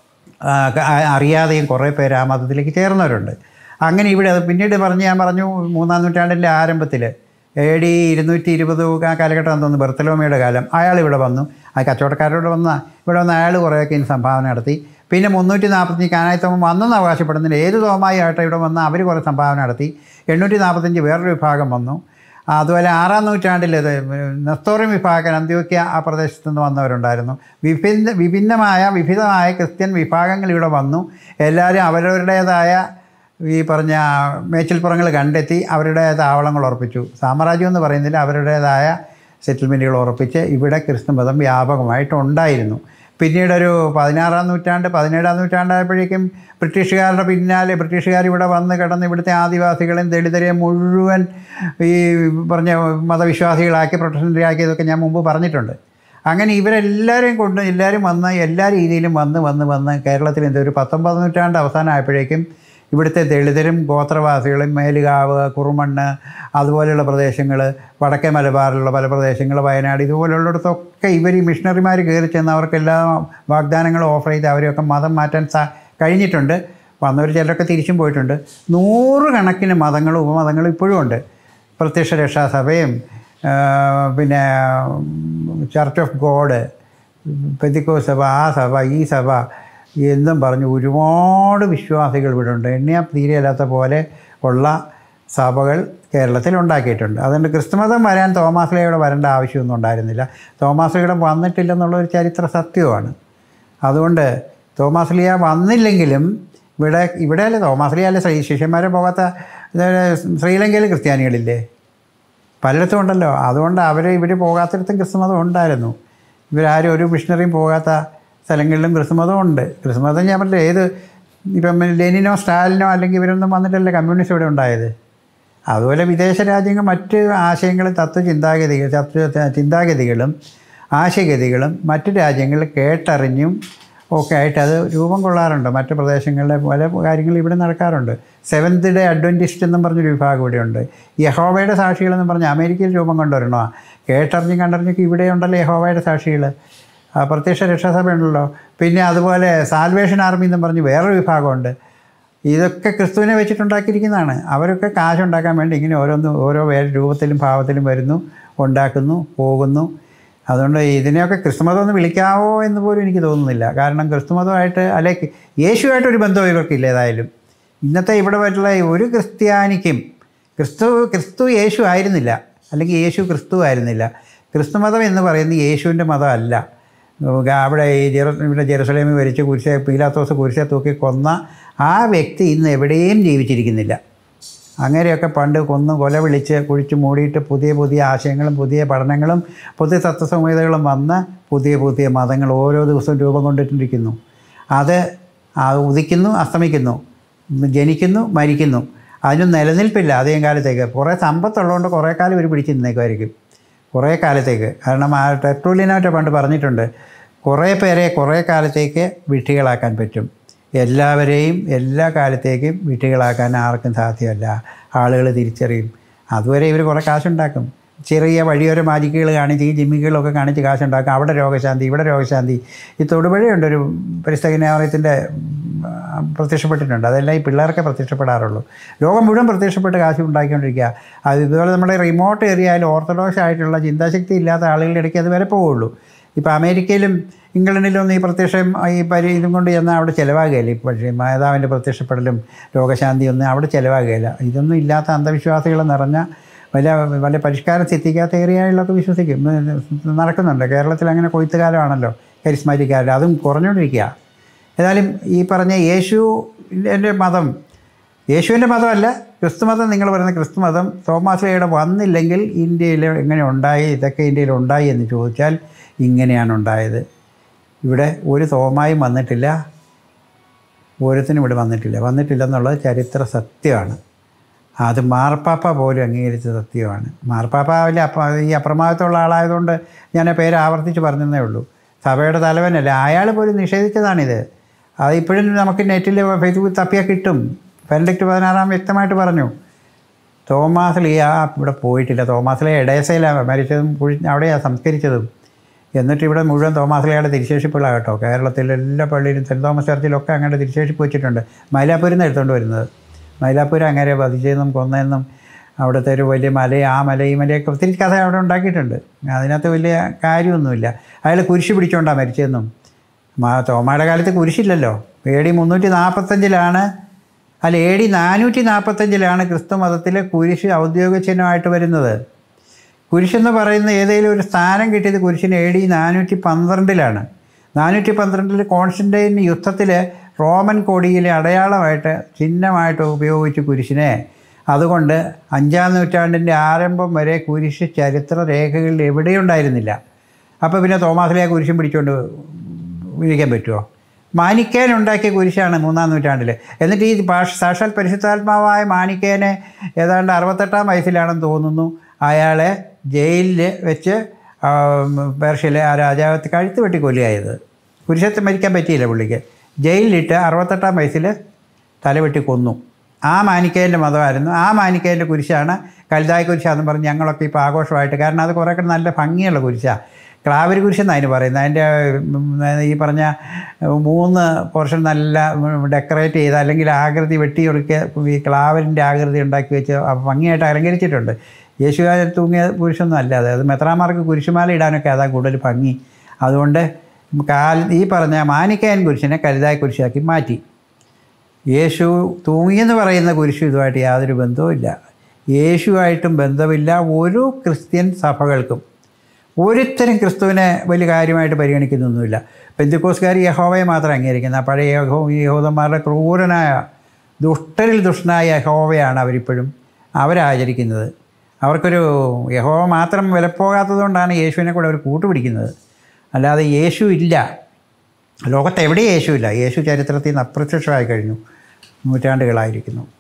അറിയാതെയും കുറേ പേര് ആ മതത്തിലേക്ക് ചേർന്നവരുണ്ട്. അങ്ങനെ ഇവിടെ അത് പിന്നീട് പറഞ്ഞ് ഞാൻ പറഞ്ഞു മൂന്നാം നൂറ്റാണ്ടിൻ്റെ ആരംഭത്തിൽ എ ഡി ഇരുന്നൂറ്റി ഇരുപത് ആ കാലഘട്ടം തോന്നുന്നു ബർത്തലോമയുടെ കാലം അയാൾ ഇവിടെ വന്നു. ആ കച്ചവടക്കാരോട് വന്ന ഇവിടെ വന്ന് അയാൾ കുറേയൊക്കെ ഇനി സംഭാവന നടത്തി. പിന്നെ മുന്നൂറ്റി നാൽപ്പത്തഞ്ച് കാനായി തോമം വന്നെന്ന് അവകാശപ്പെടുന്നില്ല. ഏത് തോമായി ആയിട്ട് ഇവിടെ വന്ന് അവർ കുറേ സംഭാവന നടത്തി. എണ്ണൂറ്റി നാൽപ്പത്തഞ്ച് വേറൊരു വിഭാഗം വന്നു. അതുപോലെ ആറാം നൂറ്റാണ്ടിൽ നെസ്തോറിയം വിഭാഗം അന്ത്യോക്യ ആ പ്രദേശത്തു നിന്ന് വന്നവരുണ്ടായിരുന്നു. വിഭിന്ന വിഭിന്നമായ വിവിധമായ ക്രിസ്ത്യൻ വിഭാഗങ്ങൾ ഇവിടെ വന്നു. എല്ലാവരും അവരവരുടേതായ ഈ പറഞ്ഞ മേച്ചിൽപ്പുറങ്ങൾ കണ്ടെത്തി അവരുടെ താവളങ്ങൾ ഉറപ്പിച്ചു. സാമ്രാജ്യം എന്ന് പറയുന്നതിൽ അവരുടേതായ സെറ്റിൽമെൻറ്റുകൾ ഉറപ്പിച്ച് ഇവിടെ ക്രിസ്തുമതം വ്യാപകമായിട്ടുണ്ടായിരുന്നു. പിന്നീടൊരു പതിനാറാം നൂറ്റാണ്ട് പതിനേഴാം നൂറ്റാണ്ടായപ്പോഴേക്കും ബ്രിട്ടീഷുകാരുടെ പിന്നാലെ ബ്രിട്ടീഷുകാർ ഇവിടെ വന്ന് കിടന്ന് ഇവിടുത്തെ ആദിവാസികളെയും ദളിതരെയും മുഴുവൻ ഈ പറഞ്ഞ മതവിശ്വാസികളാക്കി പ്രൊട്ടസ്റ്റൻ്റാക്കിയതൊക്കെ ഞാൻ മുമ്പ് പറഞ്ഞിട്ടുണ്ട്. അങ്ങനെ ഇവരെല്ലാവരെയും കൊണ്ട് എല്ലാവരും വന്ന് എല്ലാ രീതിയിലും വന്ന് വന്ന് വന്ന് കേരളത്തിൽ എന്തൊരു പത്തൊമ്പതാം നൂറ്റാണ്ട് അവസാനമായപ്പോഴേക്കും ഇവിടുത്തെ ദളിതരും ഗോത്രവാസികളും മേലുകാവ്, കുറുമണ്ണ്, അതുപോലെയുള്ള പ്രദേശങ്ങൾ, വടക്കേ മലബാറിലുള്ള പല പ്രദേശങ്ങൾ, വയനാട്, ഇതുപോലുള്ളിടത്തൊക്കെ ഇവർ ഈ മിഷണറിമാർ കയറി ചെന്ന് അവർക്കെല്ലാ വാഗ്ദാനങ്ങളും ഓഫർ ചെയ്ത് അവരെയൊക്കെ മതം മാറ്റാൻ സാ കഴിഞ്ഞിട്ടുണ്ട്. വന്നവർ ചിലരൊക്കെ തിരിച്ചും പോയിട്ടുണ്ട്. നൂറുകണക്കിന് മതങ്ങളും ഉപമതങ്ങളും ഇപ്പോഴും ഉണ്ട്. പ്രത്യക്ഷ രക്ഷാസഭയും പിന്നെ ചർച്ച് ഓഫ് ഗോഡ്, പെന്തിക്കോസ്ത് സഭ, ആ സഭ, ഈ സഭ എന്നും പറഞ്ഞ് ഒരുപാട് വിശ്വാസികൾ ഇവിടെ ഉണ്ട്. എണ്ണിയാൽ തീരെയല്ലാത്ത പോലെ ഉള്ള സഭകൾ കേരളത്തിൽ ഉണ്ടാക്കിയിട്ടുണ്ട്. അതുകൊണ്ട് ക്രിസ്തുമതം വരാൻ തോമാശ്ലീഹയുടെ വരേണ്ട ആവശ്യമൊന്നും ഉണ്ടായിരുന്നില്ല. തോമാശ്ലീഹയുടെ വന്നിട്ടില്ലെന്നുള്ളൊരു ചരിത്ര സത്യമാണ്. അതുകൊണ്ട് തോമാശ്ലീഹ വന്നില്ലെങ്കിലും ഇവിടെ ഇവിടെയല്ലേ തോമാശ്ലീഹ അല്ലേ ശ്രീ ശിഷ്യന്മാരെ പോകാത്ത ശ്രീലങ്കയിൽ ക്രിസ്ത്യാനികളില്ലേ, പലയിടത്തും ഉണ്ടല്ലോ. അതുകൊണ്ട് അവർ ഇവർ പോകാത്തിടത്തും ക്രിസ്തുമതം ഉണ്ടായിരുന്നു. ഇവരാരും ഒരു മിഷണറിയും പോകാത്ത സ്ഥലങ്ങളിലും ക്രിസ്തുമതം ഉണ്ട്. ക്രിസ്തുമതം ഞാൻ പറഞ്ഞില്ല, ഏത് ഇപ്പം ലെനിനോ സ്റ്റാലിനോ അല്ലെങ്കിൽ ഇവരൊന്നും വന്നിട്ടല്ലേ കമ്മ്യൂണിസ്റ്റ് ഇവിടെ ഉണ്ടായത്. അതുപോലെ വിദേശ രാജ്യങ്ങൾ മറ്റ് ആശയങ്ങളും തത്വ ചിന്താഗതികൾ തത്വ ചിന്താഗതികളും ആശയഗതികളും മറ്റ് രാജ്യങ്ങളിൽ കേട്ടറിഞ്ഞും ഒക്കെ ആയിട്ട് അത് രൂപം കൊള്ളാറുണ്ട്. മറ്റ് പ്രദേശങ്ങളിലെ പല കാര്യങ്ങൾ ഇവിടെ നടക്കാറുണ്ട്. സെവൻത് ഡേ അഡ്വൻറ്റിസ്റ്റ് എന്നും പറഞ്ഞൊരു വിഭാഗം ഇവിടെയുണ്ട്. യഹോവയുടെ സാക്ഷികളെന്നും പറഞ്ഞ് അമേരിക്കയിൽ രൂപം കൊണ്ടുവരണോ, കേട്ടറിഞ്ഞും കണ്ടറിഞ്ഞൊക്കെ ഇവിടെ ഉണ്ടല്ലോ യഹോവയുടെ സാക്ഷികൾ, പ്രത്യക്ഷ രക്ഷാസഭ ഉണ്ടല്ലോ. പിന്നെ അതുപോലെ സാൽവേഷൻ ആർമി എന്നും പറഞ്ഞ് വേറൊരു വിഭാഗമുണ്ട്. ഇതൊക്കെ ക്രിസ്തുവിനെ വെച്ചിട്ടുണ്ടാക്കിയിരിക്കുന്നതാണ്. അവരൊക്കെ കാശുണ്ടാക്കാൻ വേണ്ടി ഇങ്ങനെ ഓരോന്ന് ഓരോ വേറെ രൂപത്തിലും ഭാവത്തിലും വരുന്നു, ഉണ്ടാക്കുന്നു, പോകുന്നു. അതുകൊണ്ട് ഇതിനെയൊക്കെ ക്രിസ്തുമതം എന്ന് വിളിക്കാവോ എന്ന് പോലും എനിക്ക് തോന്നുന്നില്ല. കാരണം ക്രിസ്തുമതമായിട്ട് അല്ലെങ്കിൽ യേശുവായിട്ടൊരു ബന്ധവും ഇവർക്കില്ല. ഏതായാലും ഇന്നത്തെ ഇവിടെ പറ്റുള്ള ഒരു ക്രിസ്ത്യാനിക്കും ക്രിസ്തു ക്രിസ്തു യേശു ആയിരുന്നില്ല, അല്ലെങ്കിൽ യേശു ക്രിസ്തു ആയിരുന്നില്ല. ക്രിസ്തുമതം എന്ന് പറയുന്നത് യേശുവിൻ്റെ മതമല്ല. അവിടെ ഈ ജെറു ഇവിടെ ജെറുസലേമിൽ വരിച്ച് കുരിശെ പീലാത്തോസ് കുരിശെ തൂക്കി കൊന്ന ആ വ്യക്തി ഇന്ന് എവിടെയും ജീവിച്ചിരിക്കുന്നില്ല. അങ്ങനെയൊക്കെ പണ്ട് കൊന്ന് കൊല വിളിച്ച് കുഴിച്ച് മൂടിയിട്ട് പുതിയ പുതിയ ആശയങ്ങളും പുതിയ പഠനങ്ങളും പുതിയ തത്വസംഹിതകളും വന്ന് പുതിയ പുതിയ മതങ്ങൾ ഓരോ ദിവസവും രൂപം കൊണ്ടിട്ടിരിക്കുന്നു. അത് ഉദിക്കുന്നു, അസ്തമിക്കുന്നു, ജനിക്കുന്നു, മരിക്കുന്നു. അതിന് നിലനിൽപ്പില്ല അധികം കാലത്തേക്ക്. കുറേ സമ്പത്തുള്ളതുകൊണ്ട് കുറേ കാലം ഇവർ പിടിച്ച് നിന്നേക്കുമായിരിക്കും, കുറേ കാലത്തേക്ക്. കാരണം ആ ടെർട്ടൂലിയനായിട്ട് പണ്ട് പറഞ്ഞിട്ടുണ്ട്, കുറേ പേരെ കുറേ കാലത്തേക്ക് വിഡ്ഢികളാക്കാൻ പറ്റും, എല്ലാവരെയും എല്ലാ കാലത്തേക്കും വിഡ്ഢികളാക്കാൻ ആർക്കും സാധ്യമല്ല. ആളുകൾ തിരിച്ചറിയും. അതുവരെ ഇവർ കുറേ കാശുണ്ടാക്കും. ചെറിയ വഴിയോര മാജിക്കുകൾ കാണിച്ച് ഈ ജിമ്മിക്കുകളൊക്കെ കാണിച്ച് കാശുണ്ടാക്കും. അവിടെ രോഗശാന്തി, ഇവിടെ രോഗശാന്തി. ഈ തൊടുപുഴയുണ്ടൊരു പരിസ്ഥിതിനാലയത്തിൻ്റെ പ്രത്യക്ഷപ്പെട്ടിട്ടുണ്ട്. അതെല്ലാം ഈ പിള്ളേർക്ക് പ്രത്യക്ഷപ്പെടാറുള്ളൂ. ലോകം മുഴുവൻ പ്രത്യക്ഷപ്പെട്ട് കാശ് ഉണ്ടാക്കിക്കൊണ്ടിരിക്കുക. അത് ഇതുപോലെ നമ്മുടെ റിമോട്ട് ഏരിയയിൽ ഓർത്തഡോക്സ് ആയിട്ടുള്ള ചിന്താശക്തി ഇല്ലാത്ത ആളുകളുടെ ഇടയ്ക്ക് അത് വരെ പോവുള്ളൂ. ഇപ്പോൾ അമേരിക്കയിലും ഇംഗ്ലണ്ടിലൊന്നും ഈ പ്രത്യക്ഷം ഈ പരി ഇതും കൊണ്ട് ചെന്നാൽ അവിടെ ചിലവാകുകയില്ല. പക്ഷേ മാതാവിൻ്റെ പ്രത്യക്ഷപ്പെടലും രോഗശാന്തിയൊന്നും അവിടെ ചിലവാകുകയില്ല. ഇതൊന്നും ഇല്ലാത്ത അന്ധവിശ്വാസികൾ നിറഞ്ഞ വലിയ വലിയ പരിഷ്കാരം എത്തിക്കാത്ത ഏരിയകളിലൊക്കെ വിശ്വസിക്കും നടക്കുന്നുണ്ട്. കേരളത്തിൽ അങ്ങനെ കൊയ്ത്തുകാലമാണല്ലോ കരിസ്മാറ്റിക്കാരിൽ, അതും കുറഞ്ഞുകൊണ്ടിരിക്കുക. ഏതായാലും ഈ പറഞ്ഞ യേശുവിൻ്റെ മതം യേശുവിൻ്റെ മതമല്ല ക്രിസ്തുമതം. നിങ്ങൾ പറയുന്ന ക്രിസ്തുമതം തോമാശ്ലീഹയുടെ വന്നില്ലെങ്കിൽ ഇന്ത്യയിൽ എങ്ങനെ ഉണ്ടായി, ഇതൊക്കെ ഇന്ത്യയിൽ ഉണ്ടായി എന്ന് ചോദിച്ചാൽ ഇങ്ങനെയാണ് ഉണ്ടായത്. ഇവിടെ ഒരു തോമായും വന്നിട്ടില്ല, ഓരോത്തിനും ഇവിടെ വന്നിട്ടില്ല വന്നിട്ടില്ലെന്നുള്ളത് ചരിത്ര സത്യമാണ്. അത് മാർപ്പാപ്പ പോലും അംഗീകരിച്ച സത്യമാണ്. മാർപ്പാപ്പ വലിയ അപ്പ ഈ അപ്രമാദത്തുള്ള ആളായതുകൊണ്ട് ഞാൻ ആ പേര് ആവർത്തിച്ച് പറഞ്ഞതേ ഉള്ളൂ. സഭയുടെ തലവനല്ല, അയാൾ പോലും നിഷേധിച്ചതാണിത്. അതിപ്പോഴും നമുക്ക് നെറ്റിൽ ഫേസ്ബുക്കിൽ തപ്പിയാൽ കിട്ടും. ബെനഡിക്ട് പതിനാറാം വ്യക്തമായിട്ട് പറഞ്ഞു, തോമാശ്ലീഹ ഇവിടെ പോയിട്ടില്ല. തോമാശ്ലീഹ എഡേസയിലാണ് മരിച്ചതും കുഴി അവിടെയാണ് സംസ്കരിച്ചതും. എന്നിട്ട് ഇവിടെ മുഴുവൻ തോമാശ്ലീഹയുടെ തിരുശേഷിപ്പുകളാണ് കേട്ടോ. കേരളത്തിലെ എല്ലാ പള്ളിയിലും സെൻറ്റ് തോമസ് ചർച്ചിലൊക്കെ അങ്ങനെ തിരുശേഷിപ്പ് വെച്ചിട്ടുണ്ട്. മൈലാപ്പൂരിൽ നിന്ന് എടുത്തുകൊണ്ട് വരുന്നത്. മൈലാപ്പൂർ അങ്ങനെ വധിച്ചതെന്നും കൊന്നതെന്നും അവിടുത്തെ ഒരു വലിയ മല, ആ മല ഈ മലയൊക്കെ ഒത്തിരി കഥ അവിടെ ഉണ്ടാക്കിയിട്ടുണ്ട്. അതിനകത്ത് വലിയ കാര്യമൊന്നുമില്ല. അയാൾ കുരിശ് പിടിച്ചുകൊണ്ടാണ് മരിച്ചതെന്നും. തോമയുടെ കാലത്ത് കുരിശില്ലല്ലോ. എ ഡി മുന്നൂറ്റി നാൽപ്പത്തഞ്ചിലാണ് അല്ല എ ഡി നാനൂറ്റി നാൽപ്പത്തഞ്ചിലാണ് ക്രിസ്തു മതത്തിലെ കുരിശ് ഔദ്യോഗിക ചിഹ്നമായിട്ട് വരുന്നത്. കുരിശെന്ന് പറയുന്ന ഏതെങ്കിലും ഒരു സ്ഥാനം കിട്ടിയത് കുരിശിന് എ ഡി നാനൂറ്റി പന്ത്രണ്ടിലാണ്. നാനൂറ്റി പന്ത്രണ്ടിൽ കോൺസ്റ്റന്റൈൻ യുദ്ധത്തിൽ റോമൻ കൊടിയിലെ അടയാളമായിട്ട് ചിഹ്നമായിട്ട് ഉപയോഗിച്ച് കുരിശിനെ. അതുകൊണ്ട് അഞ്ചാം നൂറ്റാണ്ടിൻ്റെ ആരംഭം വരെ കുരിശ് ചരിത്ര രേഖകളിൽ എവിടെയുണ്ടായിരുന്നില്ല. അപ്പോൾ പിന്നെ തോമാസിലെ കുരിശും പിടിച്ചുകൊണ്ട് വിളിക്കാൻ പറ്റുമോ? മാണിക്കേൻ ഉണ്ടാക്കിയ കുരിശാണ് മൂന്നാം നൂറ്റാണ്ടിൽ. എന്നിട്ട് ഈ ഭാഷ സാക്ഷാൽ പരിശുദ്ധാത്മാവായ മാണിക്കേനെ ഏതാണ്ട് അറുപത്തെട്ടാം വയസ്സിലാണെന്ന് തോന്നുന്നു അയാളെ ജയിലിൽ വെച്ച് പേർഷ്യയിലെ ആ രാജാവത്തെ കഴുത്ത് വെട്ടി കൊല്ലുകയായത്. കുരിശത്ത് മരിക്കാൻ പറ്റിയില്ല പുള്ളിക്ക്. ജയിലിലിട്ട് അറുപത്തെട്ടാം വയസ്സിൽ തലവെട്ടി കൊന്നു. ആ മാണിക്കേൻ്റെ മതമായിരുന്നു. ആ മാണിക്കേൻ്റെ കുരിശാണ് കൽതായ കുരിശാന്ന് പറഞ്ഞ് ഞങ്ങളൊക്കെ ഇപ്പോൾ ആഘോഷമായിട്ട്, കാരണം അത് കുറേ കൂടെ നല്ല ഭംഗിയുള്ള കുരിശാണ്. ക്ലാവരി കുരിശെന്നാണ് അതിന് പറയുന്നത്. അതിൻ്റെ ഈ പറഞ്ഞ മൂന്ന് പോർഷൻ നല്ല ഡെക്കറേറ്റ് ചെയ്ത് അല്ലെങ്കിൽ ആകൃതി വെട്ടിയൊടുക്കിയ ഈ ക്ലാവരിൻ്റെ ആകൃതി ഉണ്ടാക്കി വെച്ച് ഭംഗിയായിട്ട് അലങ്കരിച്ചിട്ടുണ്ട്. യേശു തൂങ്ങിയ കുരിശൊന്നും അല്ല അത്. അത് മെത്രാന്മാർക്ക് കുരിശുമാല ഇടാനൊക്കെ അതാണ് കൂടുതൽ ഭംഗി. അതുകൊണ്ട് കാൽ ഈ പറഞ്ഞ മാണിക്കയൻ കുരിശിനെ കൽതായ കുരിശാക്കി മാറ്റി. യേശു തൂങ്ങിയെന്ന് പറയുന്ന കുരിശു ഇതുമായിട്ട് യാതൊരു ബന്ധവുമില്ല. യേശുവായിട്ടും ബന്ധമില്ല ഒരു ക്രിസ്ത്യൻ സഭകൾക്കും. ഒരുത്തരും ക്രിസ്തുവിനെ വലിയ കാര്യമായിട്ട് പരിഗണിക്കുന്നൊന്നുമില്ല. പെന്തിക്കോസ്കാർ യഹോവയെ മാത്രം അംഗീകരിക്കുന്നത്. പഴയ യഹോ യഹൂദന്മാരുടെ ക്രൂരനായ ദുഷ്ടരിൽ ദുഷ്ടനായ യഹോവയാണ് അവരിപ്പോഴും അവരാചരിക്കുന്നത്. അവർക്കൊരു യഹോവ മാത്രം വിലപ്പോകാത്തത് കൊണ്ടാണ് യേശുവിനെ കൂടെ അവർ കൂട്ടുപിടിക്കുന്നത്. അല്ലാതെ യേശു ഇല്ല, ലോകത്തെവിടെയും യേശു ഇല്ല. യേശു ചരിത്രത്തിൽ നിന്ന് അപ്രത്യക്ഷമായി കഴിഞ്ഞു, നൂറ്റാണ്ടുകളായിരിക്കുന്നു.